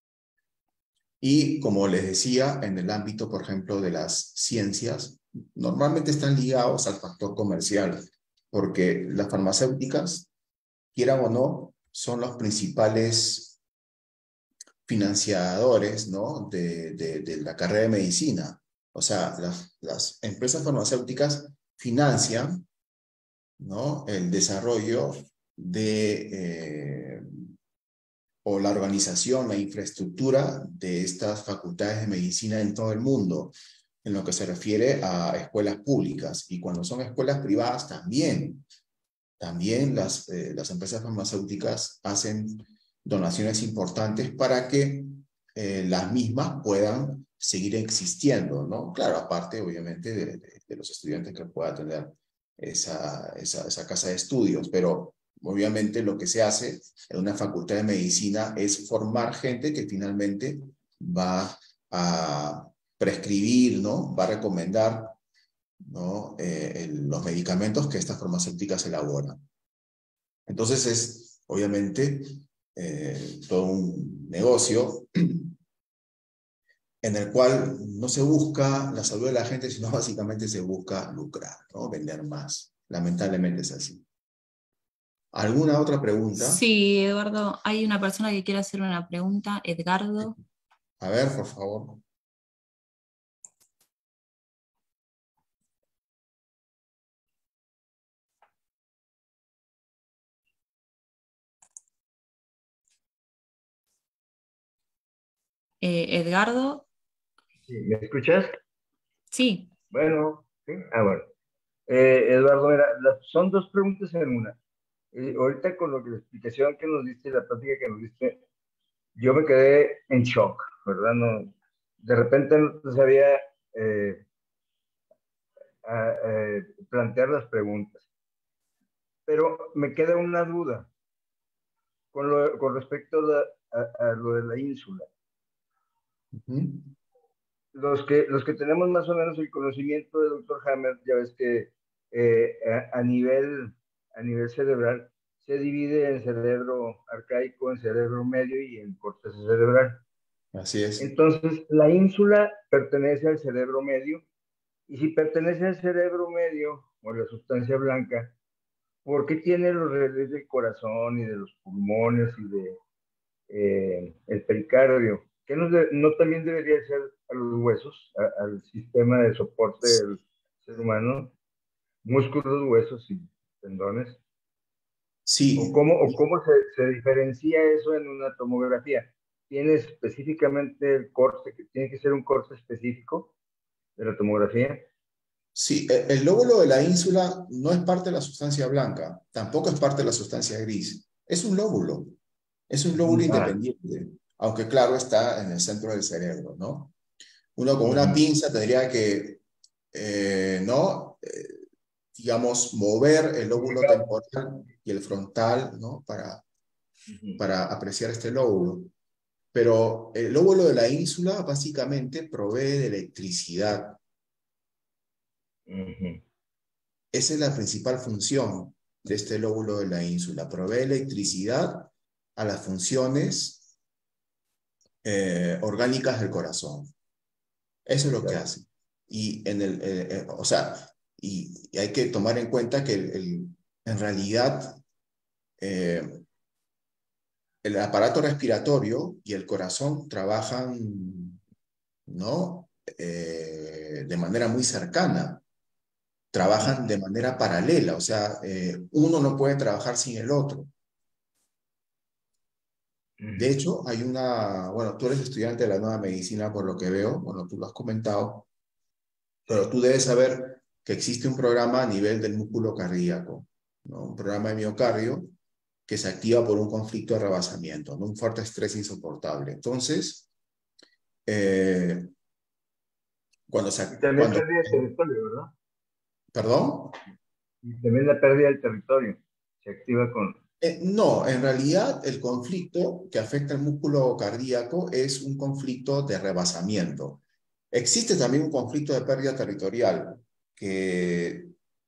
Speaker 1: Y como les decía, en el ámbito, por ejemplo, de las ciencias, normalmente están ligados al factor comercial, porque las farmacéuticas, quieran o no, son los principales financiadores, ¿no? de, de, de la carrera de medicina. O sea, las, las empresas farmacéuticas financian, ¿no? el desarrollo de, eh, o la organización, la infraestructura de estas facultades de medicina en todo el mundo, en lo que se refiere a escuelas públicas. Y cuando son escuelas privadas también, también las, eh, las empresas farmacéuticas hacen donaciones importantes para que eh, las mismas puedan seguir existiendo, ¿no? Claro, aparte, obviamente, de, de, de los estudiantes que pueda tener esa, esa, esa casa de estudios, pero obviamente lo que se hace en una facultad de medicina es formar gente que finalmente va a prescribir, ¿no? Va a recomendar, ¿no? Eh, el, los medicamentos que estas farmacéuticas elaboran. Entonces es, obviamente, eh, todo un negocio en el cual no se busca la salud de la gente, sino básicamente se busca lucrar, ¿no? Vender más. Lamentablemente es así. ¿Alguna otra pregunta?
Speaker 4: Sí, Eduardo, hay una persona que quiere hacer una pregunta, Edgardo.
Speaker 1: A ver, por favor.
Speaker 4: Eh, Edgardo,
Speaker 6: Sí, ¿me escuchas?
Speaker 4: sí.
Speaker 6: Bueno, sí. Ah, bueno. Eh, Eduardo, mira, las- son dos preguntas en una. Eh, ahorita con lo que la explicación que nos diste, la plática que nos diste, yo me quedé en shock, ¿verdad? No, de repente no sabía eh, a- eh, plantear las preguntas. Pero me queda una duda. con, lo, con respecto a, la, a, a lo de la ínsula.
Speaker 1: Uh-huh.
Speaker 6: Los que, los que tenemos más o menos el conocimiento del doctor Hammer, ya ves que eh, a, a, nivel, a nivel cerebral se divide en cerebro arcaico, en cerebro medio y en córtex cerebral.
Speaker 1: Así es.
Speaker 6: Entonces, la ínsula pertenece al cerebro medio, y si pertenece al cerebro medio, o la sustancia blanca, ¿por qué tiene los relés del corazón y de los pulmones y de eh, el pericardio? ¿Qué no, de, no también debería ser a los huesos, a, al sistema de soporte del ser humano, músculos, huesos y tendones?
Speaker 1: Sí.
Speaker 6: ¿O cómo, o cómo se, se diferencia eso en una tomografía? ¿Tiene específicamente el corte, que tiene que ser un corte específico de la tomografía?
Speaker 1: Sí, el lóbulo de la ínsula no es parte de la sustancia blanca, tampoco es parte de la sustancia gris. Es un lóbulo, es un lóbulo ah. independiente, aunque claro está en el centro del cerebro, ¿no? Uno con una pinza tendría que, eh, ¿no? Eh, digamos, mover el lóbulo temporal y el frontal, ¿no? Para, para apreciar este lóbulo. Pero el lóbulo de la ínsula básicamente provee de electricidad.
Speaker 6: Uh-huh.
Speaker 1: Esa es la principal función de este lóbulo de la ínsula, provee electricidad a las funciones eh, orgánicas del corazón. Eso es lo que hace. Y, en el, eh, eh, o sea, y, y hay que tomar en cuenta que el, el, en realidad eh, el aparato respiratorio y el corazón trabajan, ¿no? Eh, de manera muy cercana. Trabajan de manera paralela, o sea, eh, uno no puede trabajar sin el otro. De hecho, hay una, bueno, tú eres estudiante de la nueva medicina por lo que veo, bueno, tú lo has comentado, pero tú debes saber que existe un programa a nivel del músculo cardíaco, ¿no? Un programa de miocardio que se activa por un conflicto de rebasamiento, ¿no? Un fuerte estrés insoportable. Entonces, eh, cuando se...
Speaker 6: Y también
Speaker 1: cuando,
Speaker 6: pérdida de territorio, ¿verdad?
Speaker 1: ¿Perdón?
Speaker 6: Y también la pérdida del territorio se activa con...
Speaker 1: Eh, no, en realidad el conflicto que afecta al músculo cardíaco es un conflicto de rebasamiento. Existe también un conflicto de pérdida territorial que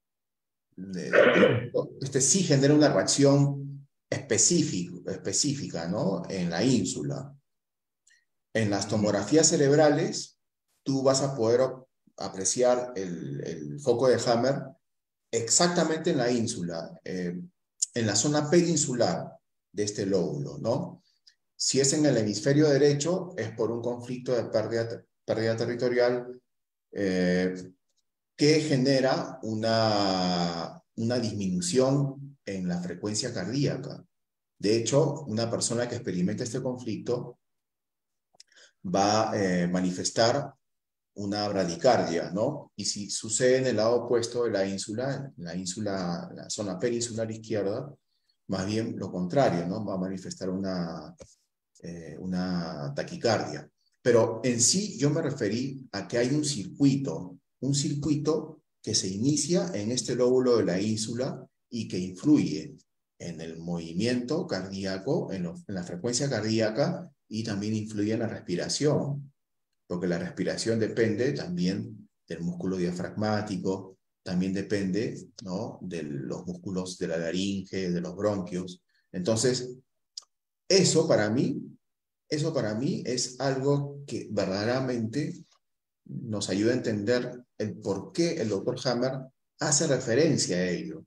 Speaker 1: eh, este sí genera una reacción específica, específica, ¿no? En la ínsula. En las tomografías cerebrales, tú vas a poder apreciar el, el foco de Hammer exactamente en la ínsula, eh, en la zona peninsular de este lóbulo, ¿no? Si es en el hemisferio derecho, es por un conflicto de pérdida, pérdida territorial eh, que genera una, una disminución en la frecuencia cardíaca. De hecho, una persona que experimenta este conflicto va a eh, manifestar una bradicardia, ¿no? Y si sucede en el lado opuesto de la ínsula, en la ínsula, la zona peninsular izquierda, más bien lo contrario, ¿no? Va a manifestar una, eh, una taquicardia. Pero en sí yo me referí a que hay un circuito, un circuito que se inicia en este lóbulo de la ínsula y que influye en el movimiento cardíaco, en, lo, en la frecuencia cardíaca y también influye en la respiración. Porque la respiración depende también del músculo diafragmático, también depende, ¿no? De los músculos de la laringe, de los bronquios. Entonces, eso para mí, eso para mí es algo que verdaderamente nos ayuda a entender el por qué el doctor Hammer hace referencia a ello,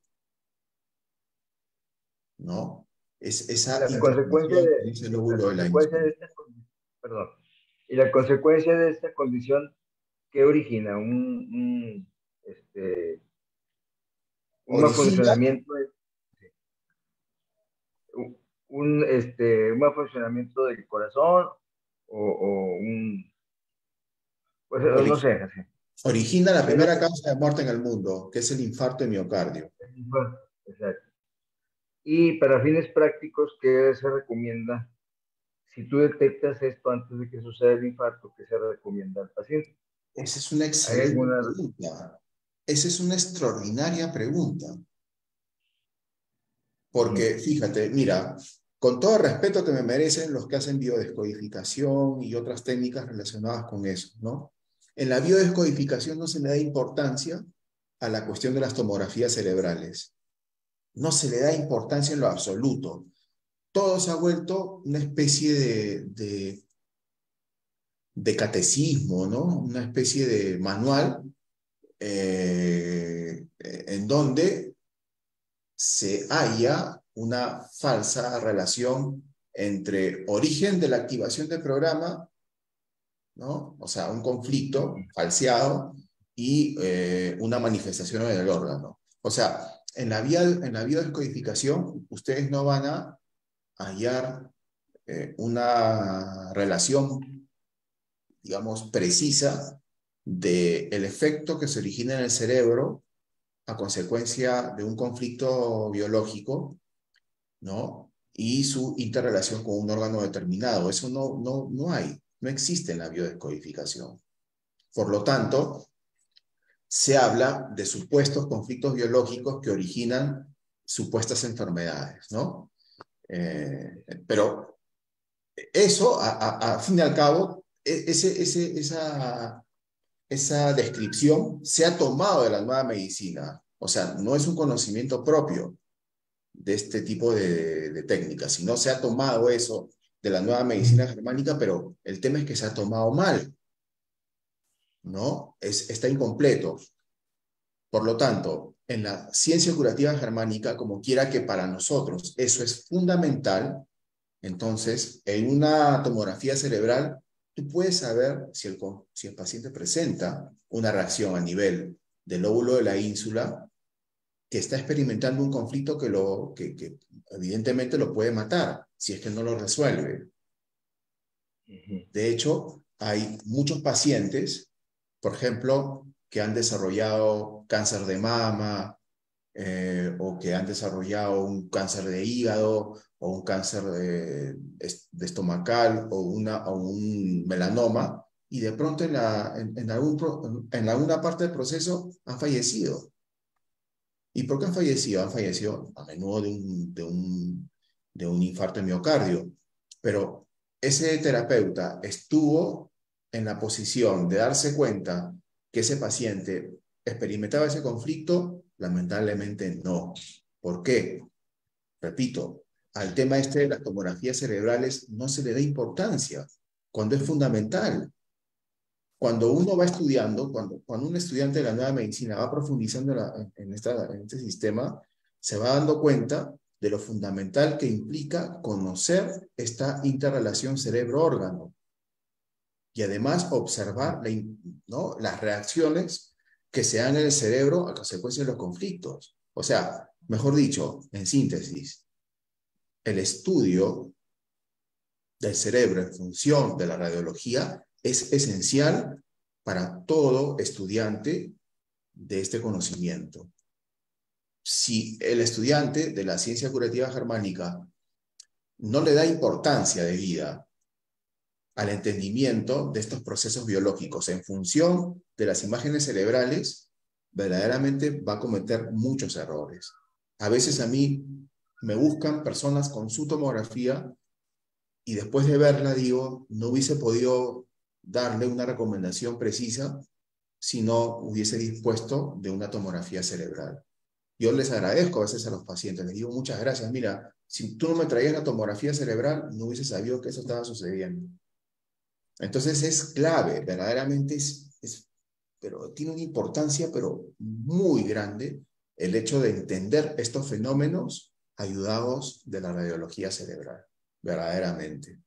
Speaker 1: ¿no? Es esa
Speaker 6: la consecuencia de,
Speaker 1: de ese lóbulo
Speaker 6: la
Speaker 1: de la
Speaker 6: consecuencia
Speaker 1: ínsula.
Speaker 6: de esta, perdón, y la consecuencia de esta condición, ¿qué origina? Un, un, este, un mal funcionamiento, un, un, este, un mal funcionamiento del corazón o, o un, pues
Speaker 1: Origi
Speaker 6: no sé, así.
Speaker 1: Origina la primera Pero, causa de muerte en el mundo, que es el infarto de miocardio.
Speaker 6: Exacto. Y para fines prácticos, ¿qué se recomienda? Si tú detectas esto antes de que suceda el infarto, ¿qué se recomienda al paciente?
Speaker 1: Esa es una excelente alguna... pregunta. Esa es una extraordinaria pregunta. Porque, fíjate, mira, con todo el respeto que me merecen los que hacen biodescodificación y otras técnicas relacionadas con eso, ¿no? En la biodescodificación no se le da importancia a la cuestión de las tomografías cerebrales. No se le da importancia en lo absoluto. Todo se ha vuelto una especie de, de, de catecismo, ¿no? Una especie de manual eh, en donde se halla una falsa relación entre origen de la activación del programa, ¿no? O sea, un conflicto falseado y eh, una manifestación en el órgano. O sea, en la, vía, en la biodescodificación ustedes no van a hallar eh, una relación, digamos, precisa del efecto que se origina en el cerebro a consecuencia de un conflicto biológico, ¿no? Y su interrelación con un órgano determinado. Eso no, no, no hay, no existe en la biodescodificación. Por lo tanto, se habla de supuestos conflictos biológicos que originan supuestas enfermedades, ¿no? Eh, pero eso, a, a, a fin y al cabo, ese, ese, esa, esa descripción se ha tomado de la nueva medicina. O sea, no es un conocimiento propio de este tipo de, de técnicas, sino se ha tomado eso de la nueva medicina germánica, pero el tema es que se ha tomado mal, ¿no? Es, está incompleto. Por lo tanto, en la ciencia curativa germánica, como quiera que para nosotros eso es fundamental, entonces, en una tomografía cerebral, tú puedes saber si el, si el paciente presenta una reacción a nivel del lóbulo de la ínsula, que está experimentando un conflicto que, lo, que, que evidentemente lo puede matar, si es que no lo resuelve. De hecho, hay muchos pacientes, por ejemplo, que han desarrollado cáncer de mama, eh, o que han desarrollado un cáncer de hígado, o un cáncer de, de estomacal, o, una, o un melanoma, y de pronto en, la, en, en, algún, en alguna parte del proceso han fallecido. ¿Y por qué han fallecido? Han fallecido a menudo de un, de un, de un infarto de miocardio. Pero ese terapeuta estuvo en la posición de darse cuenta que ese paciente experimentaba ese conflicto. Lamentablemente no. ¿Por qué? Repito, al tema este de las tomografías cerebrales no se le da importancia cuando es fundamental. Cuando uno va estudiando, cuando, cuando un estudiante de la nueva medicina va profundizando la, en, esta, en este sistema, se va dando cuenta de lo fundamental que implica conocer esta interrelación cerebro-órgano y además observar la, ¿no? las reacciones que se dan en el cerebro a consecuencia de los conflictos. O sea, mejor dicho, en síntesis, el estudio del cerebro en función de la radiología es esencial para todo estudiante de este conocimiento. Si el estudiante de la ciencia curativa germánica no le da importancia debida al entendimiento de estos procesos biológicos en función de las imágenes cerebrales, verdaderamente va a cometer muchos errores. A veces a mí me buscan personas con su tomografía y después de verla digo, no hubiese podido darle una recomendación precisa si no hubiese dispuesto de una tomografía cerebral. Yo les agradezco a veces a los pacientes, les digo muchas gracias, mira, si tú no me traías la tomografía cerebral, no hubiese sabido que eso estaba sucediendo. Entonces es clave, verdaderamente es, es, pero tiene una importancia, pero muy grande, el hecho de entender estos fenómenos ayudados de la radiología cerebral, verdaderamente.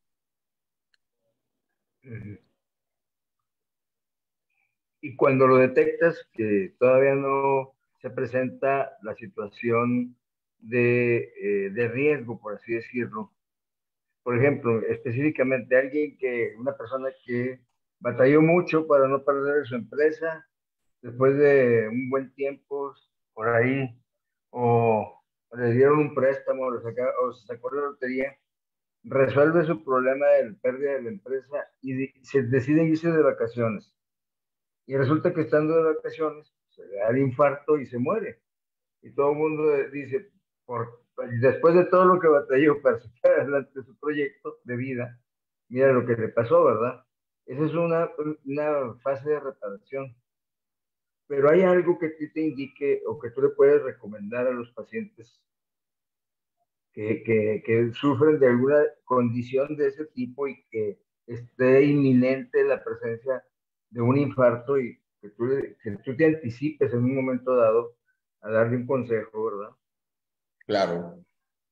Speaker 6: Y cuando lo detectas, que todavía no se presenta la situación de, eh, de riesgo, por así decirlo. Por ejemplo, específicamente alguien que, una persona que batalló mucho para no perder su empresa, después de un buen tiempo por ahí, o le dieron un préstamo, o, saca, o se sacó la lotería, resuelve su problema de pérdida de la empresa y se decide irse de vacaciones. Y resulta que estando de vacaciones, se le da el infarto y se muere. Y todo el mundo dice, ¿por después de todo lo que batalló para sacar adelante su proyecto de vida, mira lo que le pasó, ¿verdad? Esa es una, una fase de reparación. Pero hay algo que a ti te indique o que tú le puedes recomendar a los pacientes que, que, que sufren de alguna condición de ese tipo y que esté inminente la presencia de un infarto y que tú, que tú te anticipes en un momento dado a darle un consejo, ¿verdad?
Speaker 1: Claro.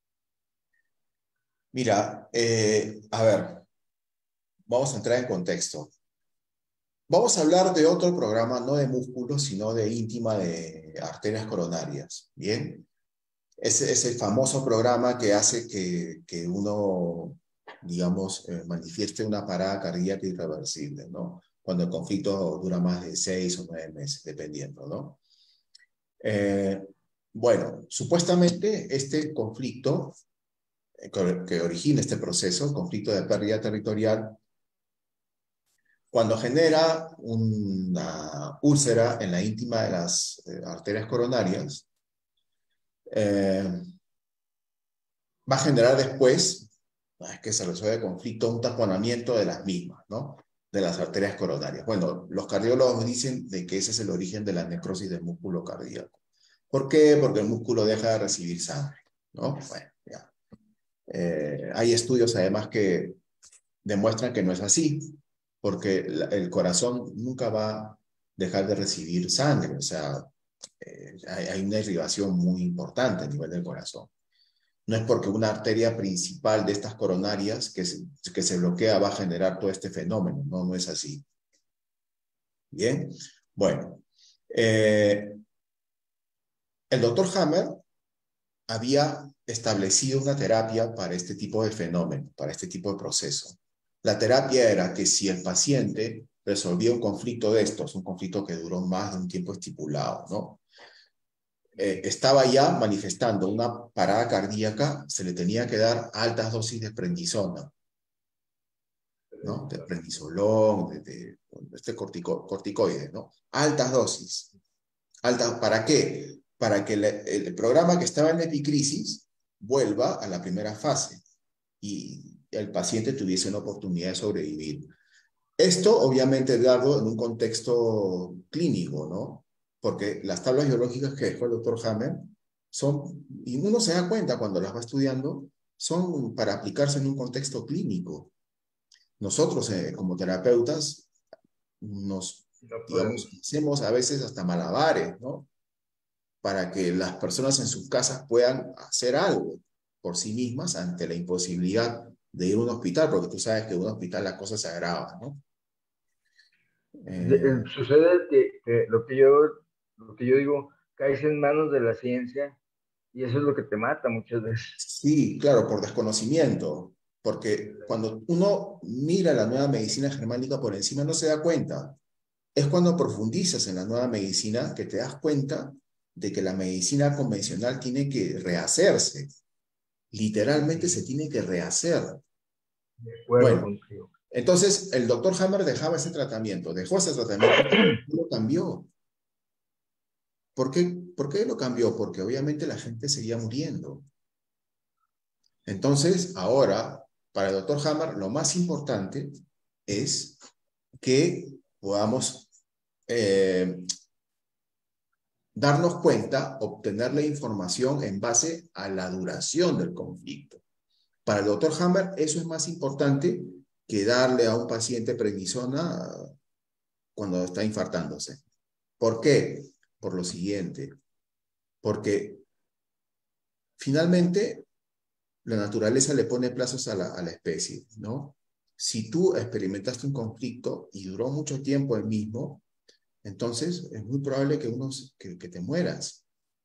Speaker 1: Mira, eh, a ver, vamos a entrar en contexto. Vamos a hablar de otro programa, no de músculos, sino de íntima de arterias coronarias, ¿bien? Ese es el famoso programa que hace que, que uno, digamos, eh, manifieste una parada cardíaca irreversible, ¿no? Cuando el conflicto dura más de seis o nueve meses, dependiendo, ¿no? Eh, bueno, supuestamente este conflicto eh, que origina este proceso, el conflicto de pérdida territorial, cuando genera una úlcera en la íntima de las eh, arterias coronarias, eh, va a generar después, es que se resuelve el conflicto, un taponamiento de las mismas, ¿no? De las arterias coronarias. Bueno, los cardiólogos dicen de que ese es el origen de la necrosis del músculo cardíaco. ¿Por qué? Porque el músculo deja de recibir sangre, ¿no? Bueno, ya. Eh, hay estudios además que demuestran que no es así, porque la, el corazón nunca va a dejar de recibir sangre, o sea, eh, hay, hay una irrigación muy importante a nivel del corazón. No es porque una arteria principal de estas coronarias que se, que se bloquea va a generar todo este fenómeno, no, no es así. Bien, bueno, eh, el doctor Hammer había establecido una terapia para este tipo de fenómeno, para este tipo de proceso. La terapia era que si el paciente resolvía un conflicto de estos, un conflicto que duró más de un tiempo estipulado, ¿no? Eh, estaba ya manifestando una parada cardíaca, se le tenía que dar altas dosis de prednisona, ¿no? De prednisolón, de, de, de este cortico, corticoide, ¿no? Altas dosis. Altas, ¿para qué? Para que le, el programa que estaba en epicrisis vuelva a la primera fase y el paciente tuviese una oportunidad de sobrevivir. Esto, obviamente, Eduardo, en un contexto clínico, ¿no? Porque las tablas biológicas que dejó el doctor Hammer son, y uno se da cuenta cuando las va estudiando, son para aplicarse en un contexto clínico. Nosotros, eh, como terapeutas, nos,
Speaker 6: No
Speaker 1: digamos, hacemos a veces hasta malabares, ¿no? Para que las personas en sus casas puedan hacer algo por sí mismas ante la imposibilidad de ir a un hospital, porque tú sabes que en un hospital la cosa se agrava, ¿no?
Speaker 6: Eh,
Speaker 1: Eh,
Speaker 6: sucede que, que, lo que yo lo que yo digo, caes en manos de la ciencia y eso es lo que te mata muchas veces.
Speaker 1: sí, claro, por desconocimiento, porque cuando uno mira la nueva medicina germánica por encima no se da cuenta. Es cuando profundizas en la nueva medicina que te das cuenta de que la medicina convencional tiene que rehacerse. Literalmente se tiene que rehacer.
Speaker 6: De acuerdo
Speaker 1: Bueno,
Speaker 6: contigo.
Speaker 1: entonces el doctor Hammer dejaba ese tratamiento, dejó ese tratamiento y lo cambió. ¿Por qué? ¿Por qué lo cambió? Porque obviamente la gente seguía muriendo. Entonces, ahora, para el doctor Hammer, lo más importante es que podamos eh, darnos cuenta, obtener la información en base a la duración del conflicto. Para el doctor Hammer, eso es más importante que darle a un paciente prednisona cuando está infartándose. ¿Por qué? Por lo siguiente, porque finalmente la naturaleza le pone plazos a la, a la especie, ¿no? Si tú experimentaste un conflicto y duró mucho tiempo el mismo, entonces es muy probable que, unos, que, que te mueras.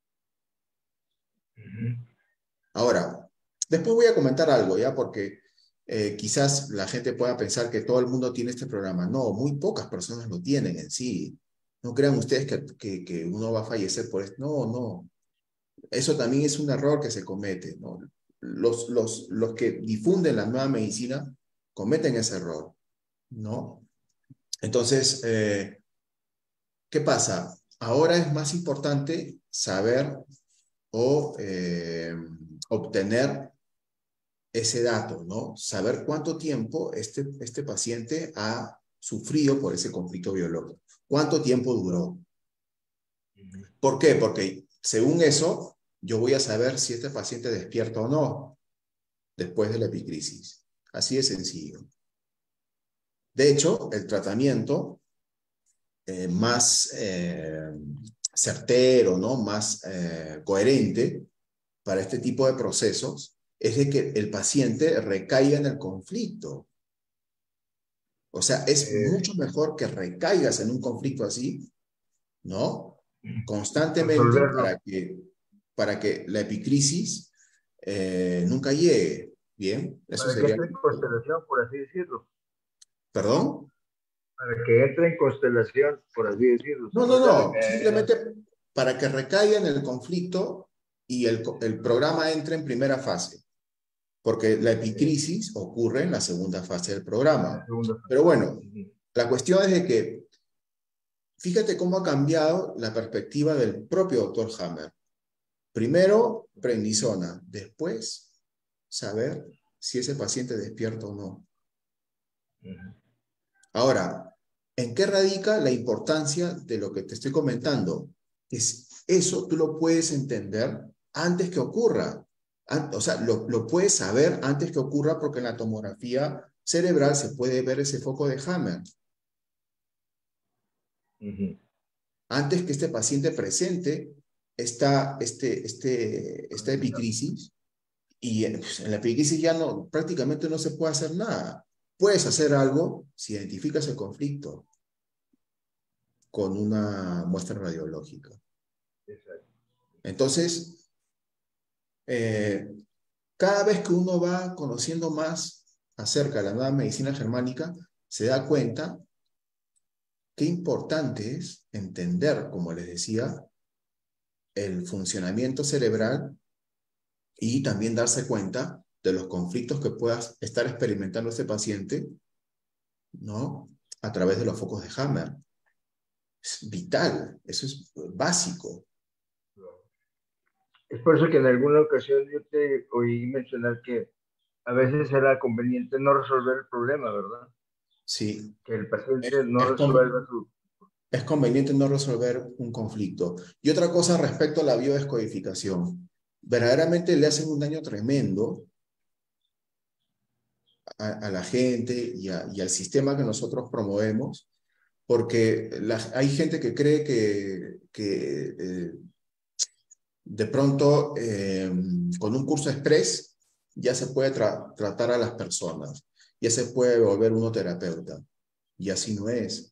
Speaker 6: Uh-huh.
Speaker 1: Ahora, después voy a comentar algo, ¿ya? Porque eh, quizás la gente pueda pensar que todo el mundo tiene este programa. No, muy pocas personas lo tienen en sí. No crean ustedes que, que, que uno va a fallecer por esto. No, no. Eso también es un error que se comete, ¿no? Los, los, los que difunden la nueva medicina cometen ese error, ¿no? Entonces, eh, ¿qué pasa? Ahora es más importante saber o eh, obtener ese dato, ¿no? Saber cuánto tiempo este, este paciente ha sufrido por ese conflicto biológico. ¿Cuánto tiempo duró? ¿Por qué? Porque según eso, yo voy a saber si este paciente despierta o no después de la epicrisis. Así de sencillo. De hecho, el tratamiento eh, más eh, certero, ¿no? Más eh, coherente para este tipo de procesos es de que el paciente recaiga en el conflicto. O sea, es
Speaker 6: Eh,
Speaker 1: mucho mejor que recaigas en un conflicto así, ¿no? Constantemente
Speaker 6: Resolverlo.
Speaker 1: para que, para que la epicrisis eh, nunca llegue. Bien, eso
Speaker 6: Para que
Speaker 1: sería.
Speaker 6: entre en constelación, por así decirlo.
Speaker 1: ¿Perdón?
Speaker 6: Para que entre en constelación, por así decirlo.
Speaker 1: No,
Speaker 6: No
Speaker 1: no,
Speaker 6: sea,
Speaker 1: no.
Speaker 6: eh,
Speaker 1: Simplemente para que recaiga en el conflicto y el, el programa entre en primera fase. Porque la epicrisis ocurre en la segunda fase del
Speaker 6: la
Speaker 1: programa.
Speaker 6: segunda
Speaker 1: Pero
Speaker 6: fase.
Speaker 1: bueno, la cuestión es de que, fíjate cómo ha cambiado la perspectiva del propio doctor Hammer. Primero, prednisona. Después, saber si ese paciente despierta o no. Ahora, ¿en qué radica la importancia de lo que te estoy comentando? Es eso tú lo puedes entender antes que ocurra. O sea, lo, lo puedes saber antes que ocurra porque en la tomografía cerebral se puede ver ese foco de Hammer.
Speaker 6: Uh-huh.
Speaker 1: Antes que este paciente presente esta, este, este, esta epicrisis, y pues, en la epicrisis ya no, prácticamente no se puede hacer nada. Puedes hacer algo si identificas el conflicto con una muestra radiológica.
Speaker 6: Exacto.
Speaker 1: Entonces, eh, cada vez que uno va conociendo más acerca de la nueva medicina germánica, se da cuenta qué importante es entender, como les decía, el funcionamiento cerebral y también darse cuenta de los conflictos que pueda estar experimentando este paciente, ¿no? A través de los focos de Hammer. Es vital, eso es básico.
Speaker 6: Es por eso que en alguna ocasión yo te oí mencionar que a veces era conveniente no resolver el problema, ¿verdad?
Speaker 1: Sí.
Speaker 6: Que el paciente
Speaker 1: Es,
Speaker 6: no
Speaker 1: es,
Speaker 6: resuelva su...
Speaker 1: es conveniente no resolver un conflicto. Y otra cosa respecto a la biodescodificación. Verdaderamente le hacen un daño tremendo a, a la gente y, a, y al sistema que nosotros promovemos, porque la, hay gente que cree que, que eh, de pronto eh, con un curso express ya se puede tra tratar a las personas, ya se puede volver uno terapeuta, y así no es.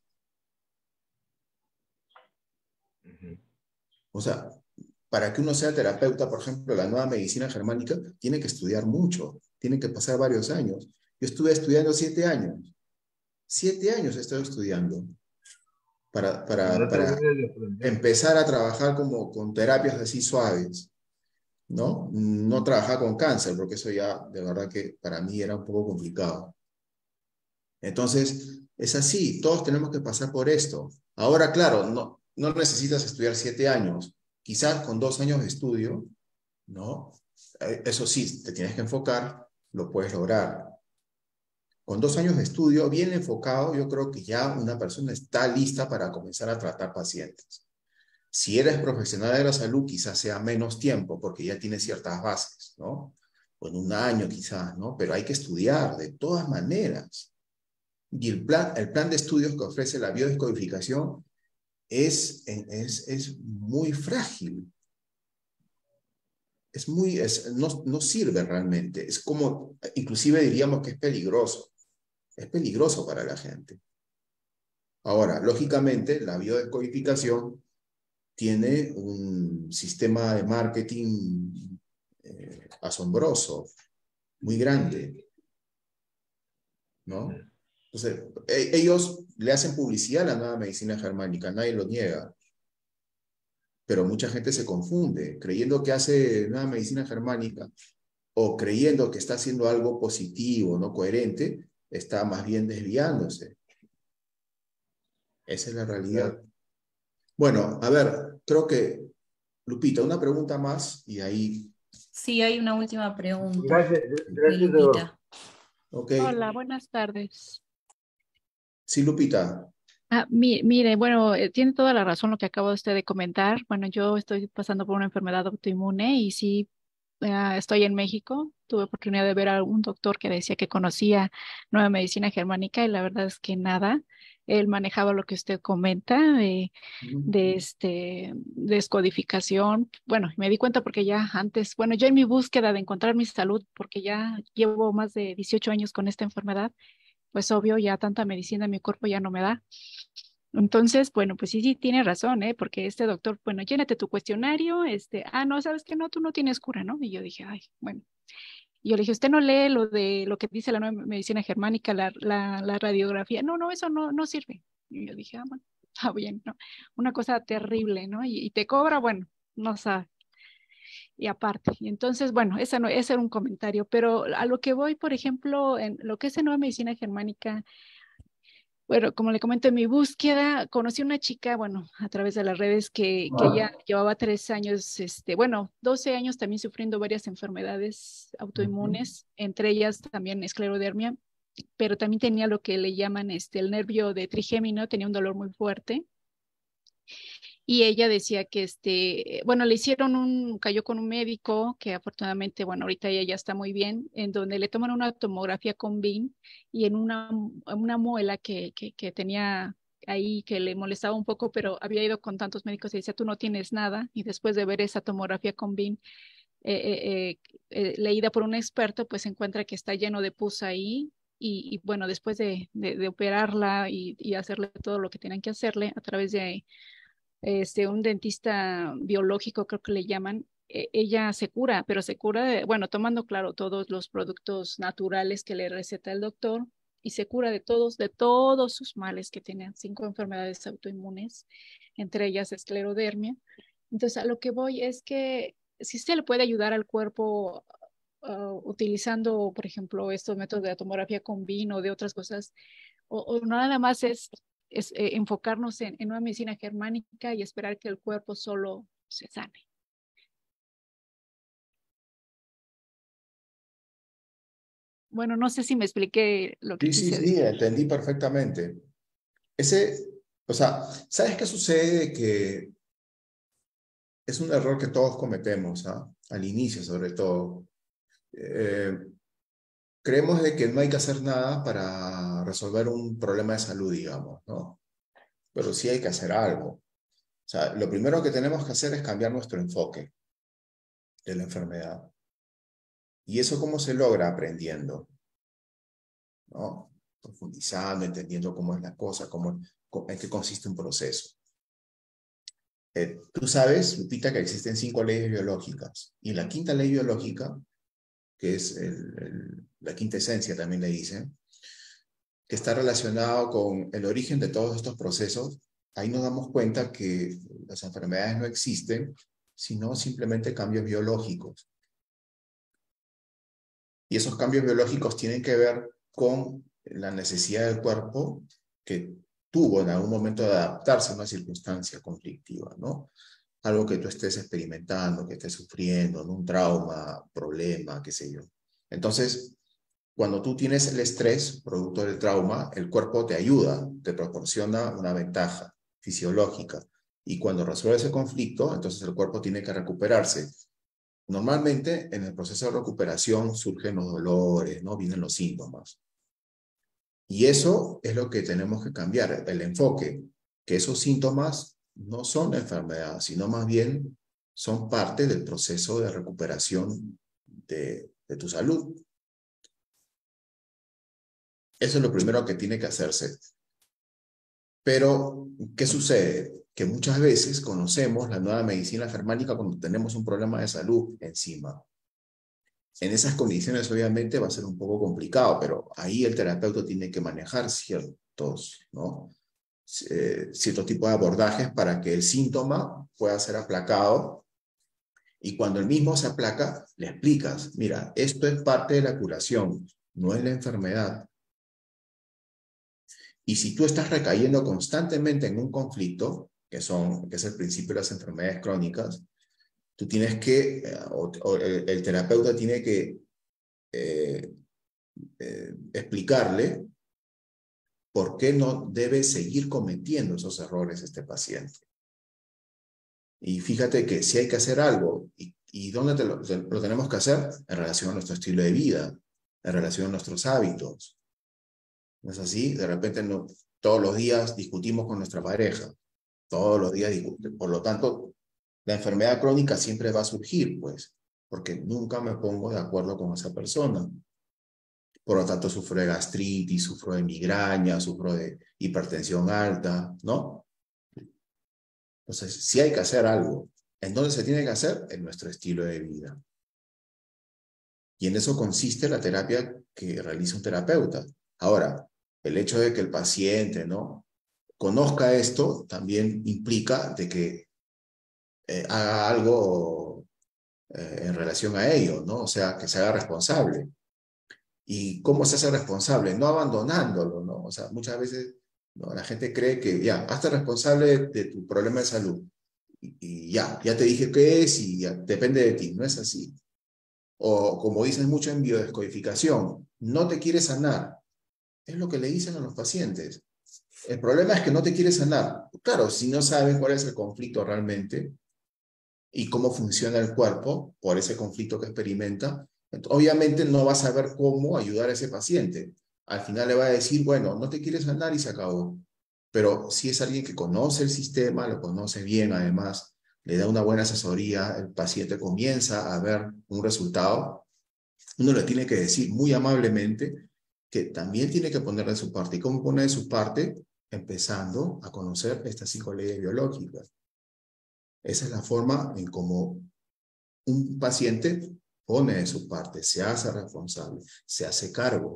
Speaker 6: Uh-huh.
Speaker 1: O sea, para que uno sea terapeuta, por ejemplo, la nueva medicina germánica, tiene que estudiar mucho, tiene que pasar varios años. Yo estuve estudiando siete años, siete años he estado estudiando para,
Speaker 6: Y
Speaker 1: para,
Speaker 6: no
Speaker 1: para
Speaker 6: termines de aprender.
Speaker 1: empezar a trabajar como con terapias así suaves, ¿no? No trabajar con cáncer, porque eso ya de verdad que para mí era un poco complicado. Entonces, es así, todos tenemos que pasar por esto. Ahora, claro, no, no necesitas estudiar siete años, quizás con dos años de estudio, ¿no? Eso sí, te tienes que enfocar, lo puedes lograr. Con dos años de estudio, bien enfocado, yo creo que ya una persona está lista para comenzar a tratar pacientes. Si eres profesional de la salud, quizás sea menos tiempo, porque ya tienes ciertas bases, ¿no? O en un año quizás, ¿no? Pero hay que estudiar de todas maneras. Y el plan, el plan de estudios que ofrece la biodescodificación es, es, es muy frágil. Es muy, es, no, no sirve realmente. Es como, inclusive diríamos que es peligroso. Es peligroso para la gente. Ahora, lógicamente, la biodescodificación tiene un sistema de marketing eh, asombroso, muy grande, ¿no? Entonces, e ellos le hacen publicidad a la nueva medicina germánica, nadie lo niega, pero mucha gente se confunde, creyendo que hace nueva medicina germánica o creyendo que está haciendo algo positivo, no coherente, está más bien desviándose. Esa es la realidad. Bueno, a ver, creo que, Lupita, una pregunta más y ahí
Speaker 4: Sí, hay una última pregunta.
Speaker 6: Gracias, gracias,
Speaker 4: de
Speaker 6: Eduardo.
Speaker 4: Lupita.
Speaker 1: Ok.
Speaker 7: Hola, buenas tardes.
Speaker 1: Sí, Lupita.
Speaker 7: Ah, mi- mire, bueno, eh, tiene toda la razón lo que acaba usted de comentar. Bueno, yo estoy pasando por una enfermedad autoinmune y sí, ah, estoy en México. Tuve oportunidad de ver a un doctor que decía que conocía nueva medicina germánica y la verdad es que nada. Él manejaba lo que usted comenta de, de este descodificación. Bueno, me di cuenta porque ya antes, bueno, yo en mi búsqueda de encontrar mi salud, porque ya llevo más de dieciocho años con esta enfermedad, pues obvio, ya tanta medicina en mi cuerpo ya no me da. Entonces, bueno, pues sí, sí, tiene razón, ¿eh? Porque este doctor, bueno, llénate tu cuestionario, este, ah, no, sabes que no, tú no tienes cura, ¿no? Y yo dije, ay, bueno. Y yo le dije, ¿usted no lee lo de lo que dice la nueva medicina germánica, la, la, la radiografía? No, no, eso no, no sirve. Y yo dije, ah, bueno, está bien, ¿no? Una cosa terrible, ¿no? Y, y te cobra, bueno, no sabe. Y aparte, y entonces, bueno, esa no, ese era un comentario, pero a lo que voy, por ejemplo, en lo que es la nueva medicina germánica, bueno, como le comento, en mi búsqueda conocí una chica, bueno, a través de las redes que, que ella llevaba tres años, este, bueno, doce años también sufriendo varias enfermedades autoinmunes, entre ellas también esclerodermia, pero también tenía lo que le llaman este, el nervio de trigémino, tenía un dolor muy fuerte. Y ella decía que, este, bueno, le hicieron un, cayó con un médico que afortunadamente, bueno, ahorita ella ya está muy bien, en donde le toman una tomografía con B I M y en una, una muela que, que, que tenía ahí que le molestaba un poco, pero había ido con tantos médicos y decía, tú no tienes nada. Y después de ver esa tomografía con B I M eh, eh, eh, leída por un experto, pues encuentra que está lleno de pus ahí. Y, y bueno, después de, de, de operarla y, y hacerle todo lo que tenían que hacerle a través de este, un dentista biológico, creo que le llaman, eh, ella se cura, pero se cura, de, bueno, tomando, claro, todos los productos naturales que le receta el doctor y se cura de todos, de todos sus males que tenía, cinco enfermedades autoinmunes, entre ellas esclerodermia. Entonces, a lo que voy es que si se le puede ayudar al cuerpo uh, utilizando, por ejemplo, estos métodos de tomografía con vino o de otras cosas, o, o no nada más es es eh, enfocarnos en, en una medicina germánica y esperar que el cuerpo solo se sane. Bueno, no sé si me expliqué lo que
Speaker 1: Sí, sí,
Speaker 7: quise
Speaker 1: sí,
Speaker 7: decir.
Speaker 1: entendí perfectamente. Ese, o sea, ¿sabes qué sucede? Que es un error que todos cometemos, ¿ah? Al inicio, sobre todo. Eh, creemos de que no hay que hacer nada para resolver un problema de salud, digamos, ¿no? Pero sí hay que hacer algo. O sea, lo primero que tenemos que hacer es cambiar nuestro enfoque de la enfermedad. ¿Y eso cómo se logra? Aprendiendo, ¿no? Profundizando, entendiendo cómo es la cosa, cómo, en qué consiste un proceso. Eh, tú sabes, Lupita, que existen cinco leyes biológicas. Y la quinta ley biológica, que es el, el, la quinta esencia, también le dicen, que está relacionado con el origen de todos estos procesos. Ahí nos damos cuenta que las enfermedades no existen, sino simplemente cambios biológicos. Y esos cambios biológicos tienen que ver con la necesidad del cuerpo que tuvo en algún momento de adaptarse a una circunstancia conflictiva, ¿no? Algo que tú estés experimentando, que estés sufriendo, ¿no? Un trauma, problema, qué sé yo. Entonces, cuando tú tienes el estrés producto del trauma, el cuerpo te ayuda, te proporciona una ventaja fisiológica. Y cuando resuelve ese conflicto, entonces el cuerpo tiene que recuperarse. Normalmente, en el proceso de recuperación surgen los dolores, ¿no? Vienen los síntomas. Y eso es lo que tenemos que cambiar, el enfoque, que esos síntomas no son la enfermedad, sino más bien son parte del proceso de recuperación de, de tu salud. Eso es lo primero que tiene que hacerse. Pero, ¿qué sucede? Que muchas veces conocemos la nueva medicina germánica cuando tenemos un problema de salud encima. En esas condiciones, obviamente, va a ser un poco complicado, pero ahí el terapeuta tiene que manejar ciertos, ¿no? Eh, ciertos tipos de abordajes para que el síntoma pueda ser aplacado. Y cuando el mismo se aplaca, le explicas, mira, esto es parte de la curación, no es la enfermedad. Y si tú estás recayendo constantemente en un conflicto, que, son, que es el principio de las enfermedades crónicas, tú tienes que, eh, o, o el, el terapeuta tiene que eh, eh, explicarle por qué no debe seguir cometiendo esos errores este paciente. Y fíjate que si hay que hacer algo, ¿y, y dónde te lo, te lo tenemos que hacer? En relación a nuestro estilo de vida, en relación a nuestros hábitos. ¿No es así? De repente no, todos los días discutimos con nuestra pareja, todos los días discutimos. Por lo tanto, la enfermedad crónica siempre va a surgir, pues, porque nunca me pongo de acuerdo con esa persona. Por lo tanto, sufro de gastritis, sufro de migraña, sufro de hipertensión alta, ¿no? Entonces, sí hay que hacer algo. ¿En dónde se tiene que hacer? En nuestro estilo de vida. Y en eso consiste la terapia que realiza un terapeuta. Ahora, el hecho de que el paciente, ¿no?, conozca esto también implica de que eh, haga algo eh, en relación a ello, ¿no? O sea, que se haga responsable. ¿Y cómo se hace responsable? No abandonándolo, ¿no? O sea, muchas veces, ¿no?, la gente cree que ya, hazte responsable de, de tu problema de salud. Y, y ya, ya te dije qué es y ya, depende de ti. No es así. O como dicen mucho en biodescodificación, no te quieres sanar. Es lo que le dicen a los pacientes. El problema es que no te quieres sanar. Claro, si no saben cuál es el conflicto realmente y cómo funciona el cuerpo por ese conflicto que experimenta, obviamente no va a saber cómo ayudar a ese paciente. Al final le va a decir, bueno, no te quieres sanar y se acabó. Pero si es alguien que conoce el sistema, lo conoce bien además, le da una buena asesoría, el paciente comienza a ver un resultado, uno le tiene que decir muy amablemente que también tiene que poner de su parte. ¿Y cómo pone de su parte? Empezando a conocer estas cinco leyes biológicas. Esa es la forma en cómo un paciente pone de su parte, se hace responsable, se hace cargo.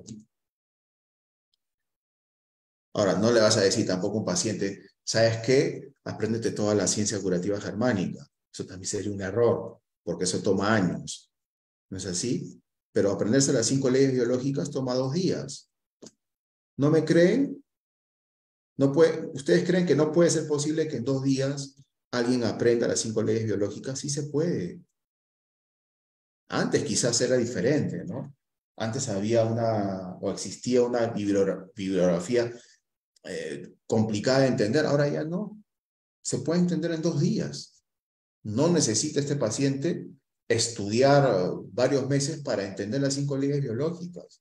Speaker 1: Ahora, no le vas a decir tampoco a un paciente, ¿sabes qué? Apréndete toda la ciencia curativa germánica. Eso también sería un error, porque eso toma años. ¿No es así? Pero aprenderse las cinco leyes biológicas toma dos días. ¿No me creen? No puede, ¿ustedes creen que no puede ser posible que en dos días alguien aprenda las cinco leyes biológicas? Sí se puede. Antes quizás era diferente, ¿no? Antes había una, o existía una bibliografía eh, complicada de entender, ahora ya no. Se puede entender en dos días. No necesita este paciente estudiar varios meses para entender las cinco leyes biológicas.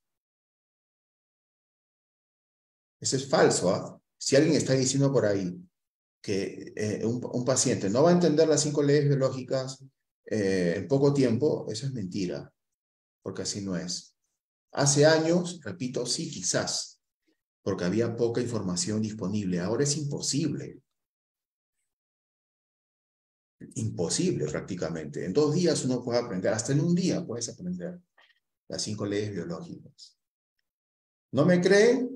Speaker 1: Eso es falso, ¿ah? Si alguien está diciendo por ahí que eh, un, un paciente no va a entender las cinco leyes biológicas eh, en poco tiempo, eso es mentira, porque así no es. Hace años, repito, sí, quizás, porque había poca información disponible. Ahora es imposible. Imposible prácticamente. En dos días uno puede aprender, hasta en un día puedes aprender las cinco leyes biológicas. ¿No me creen?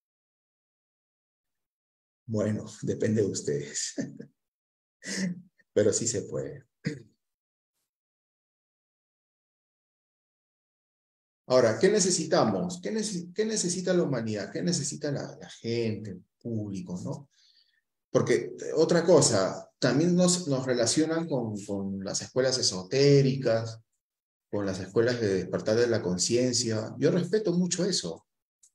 Speaker 1: Bueno, depende de ustedes. Pero sí se puede. Ahora, ¿qué necesitamos? ¿Qué, neces ¿qué necesita la humanidad? ¿Qué necesita la, la gente, el público, ¿no? Porque otra cosa, también nos, nos relacionan con, con las escuelas esotéricas, con las escuelas de despertar de la conciencia. Yo respeto mucho eso,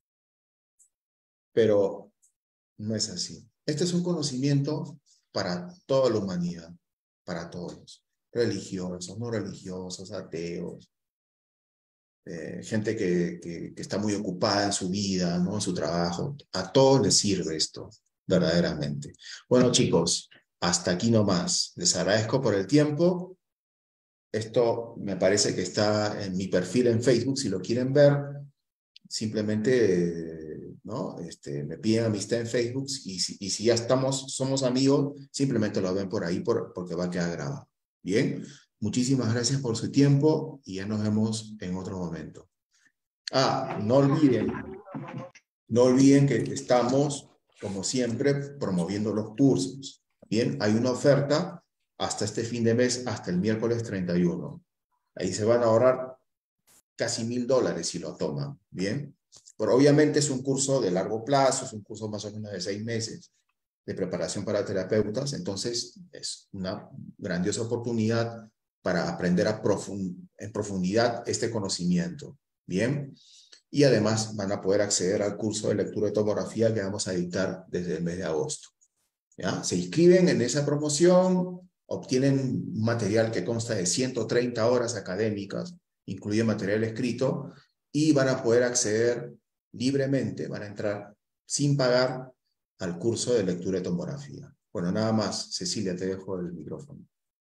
Speaker 1: pero no es así. Este es un conocimiento para toda la humanidad, para todos, religiosos, no religiosos, ateos, eh, gente que, que, que está muy ocupada en su vida, ¿no?, en su trabajo. A todos les sirve esto, verdaderamente. Bueno, chicos, hasta aquí nomás. Les agradezco por el tiempo. Esto me parece que está en mi perfil en Facebook, si lo quieren ver. Simplemente, ¿no?, este, me piden amistad en Facebook y si, y si ya estamos, somos amigos, simplemente lo ven por ahí por, porque va a quedar grabado. Bien, muchísimas gracias por su tiempo y ya nos vemos en otro momento. Ah, no olviden, no olviden que estamos, como siempre, promoviendo los cursos. Bien, hay una oferta hasta este fin de mes, hasta el miércoles treinta y uno. Ahí se van a ahorrar casi mil dólares si lo toman, ¿bien? Pero obviamente es un curso de largo plazo, es un curso más o menos de seis meses de preparación para terapeutas, entonces es una grandiosa oportunidad para aprender a profund en profundidad este conocimiento. Bien. Y además van a poder acceder al curso de lectura de tomografía que vamos a dictar desde el mes de agosto. ¿Ya? Se inscriben en esa promoción, obtienen un material que consta de ciento treinta horas académicas, incluye material escrito, y van a poder acceder libremente, van a entrar sin pagar al curso de lectura de tomografía. Bueno, nada más. Cecilia, te dejo el micrófono.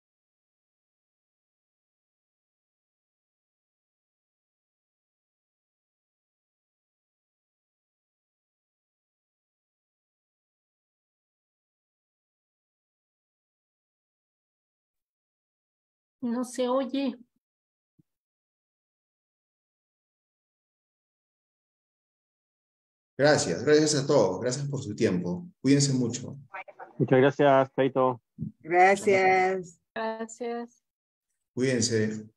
Speaker 8: No se oye.
Speaker 1: Gracias, gracias a todos. Gracias por su tiempo. Cuídense mucho.
Speaker 2: Muchas gracias, Chaito.
Speaker 3: Gracias.
Speaker 8: Gracias.
Speaker 1: Cuídense.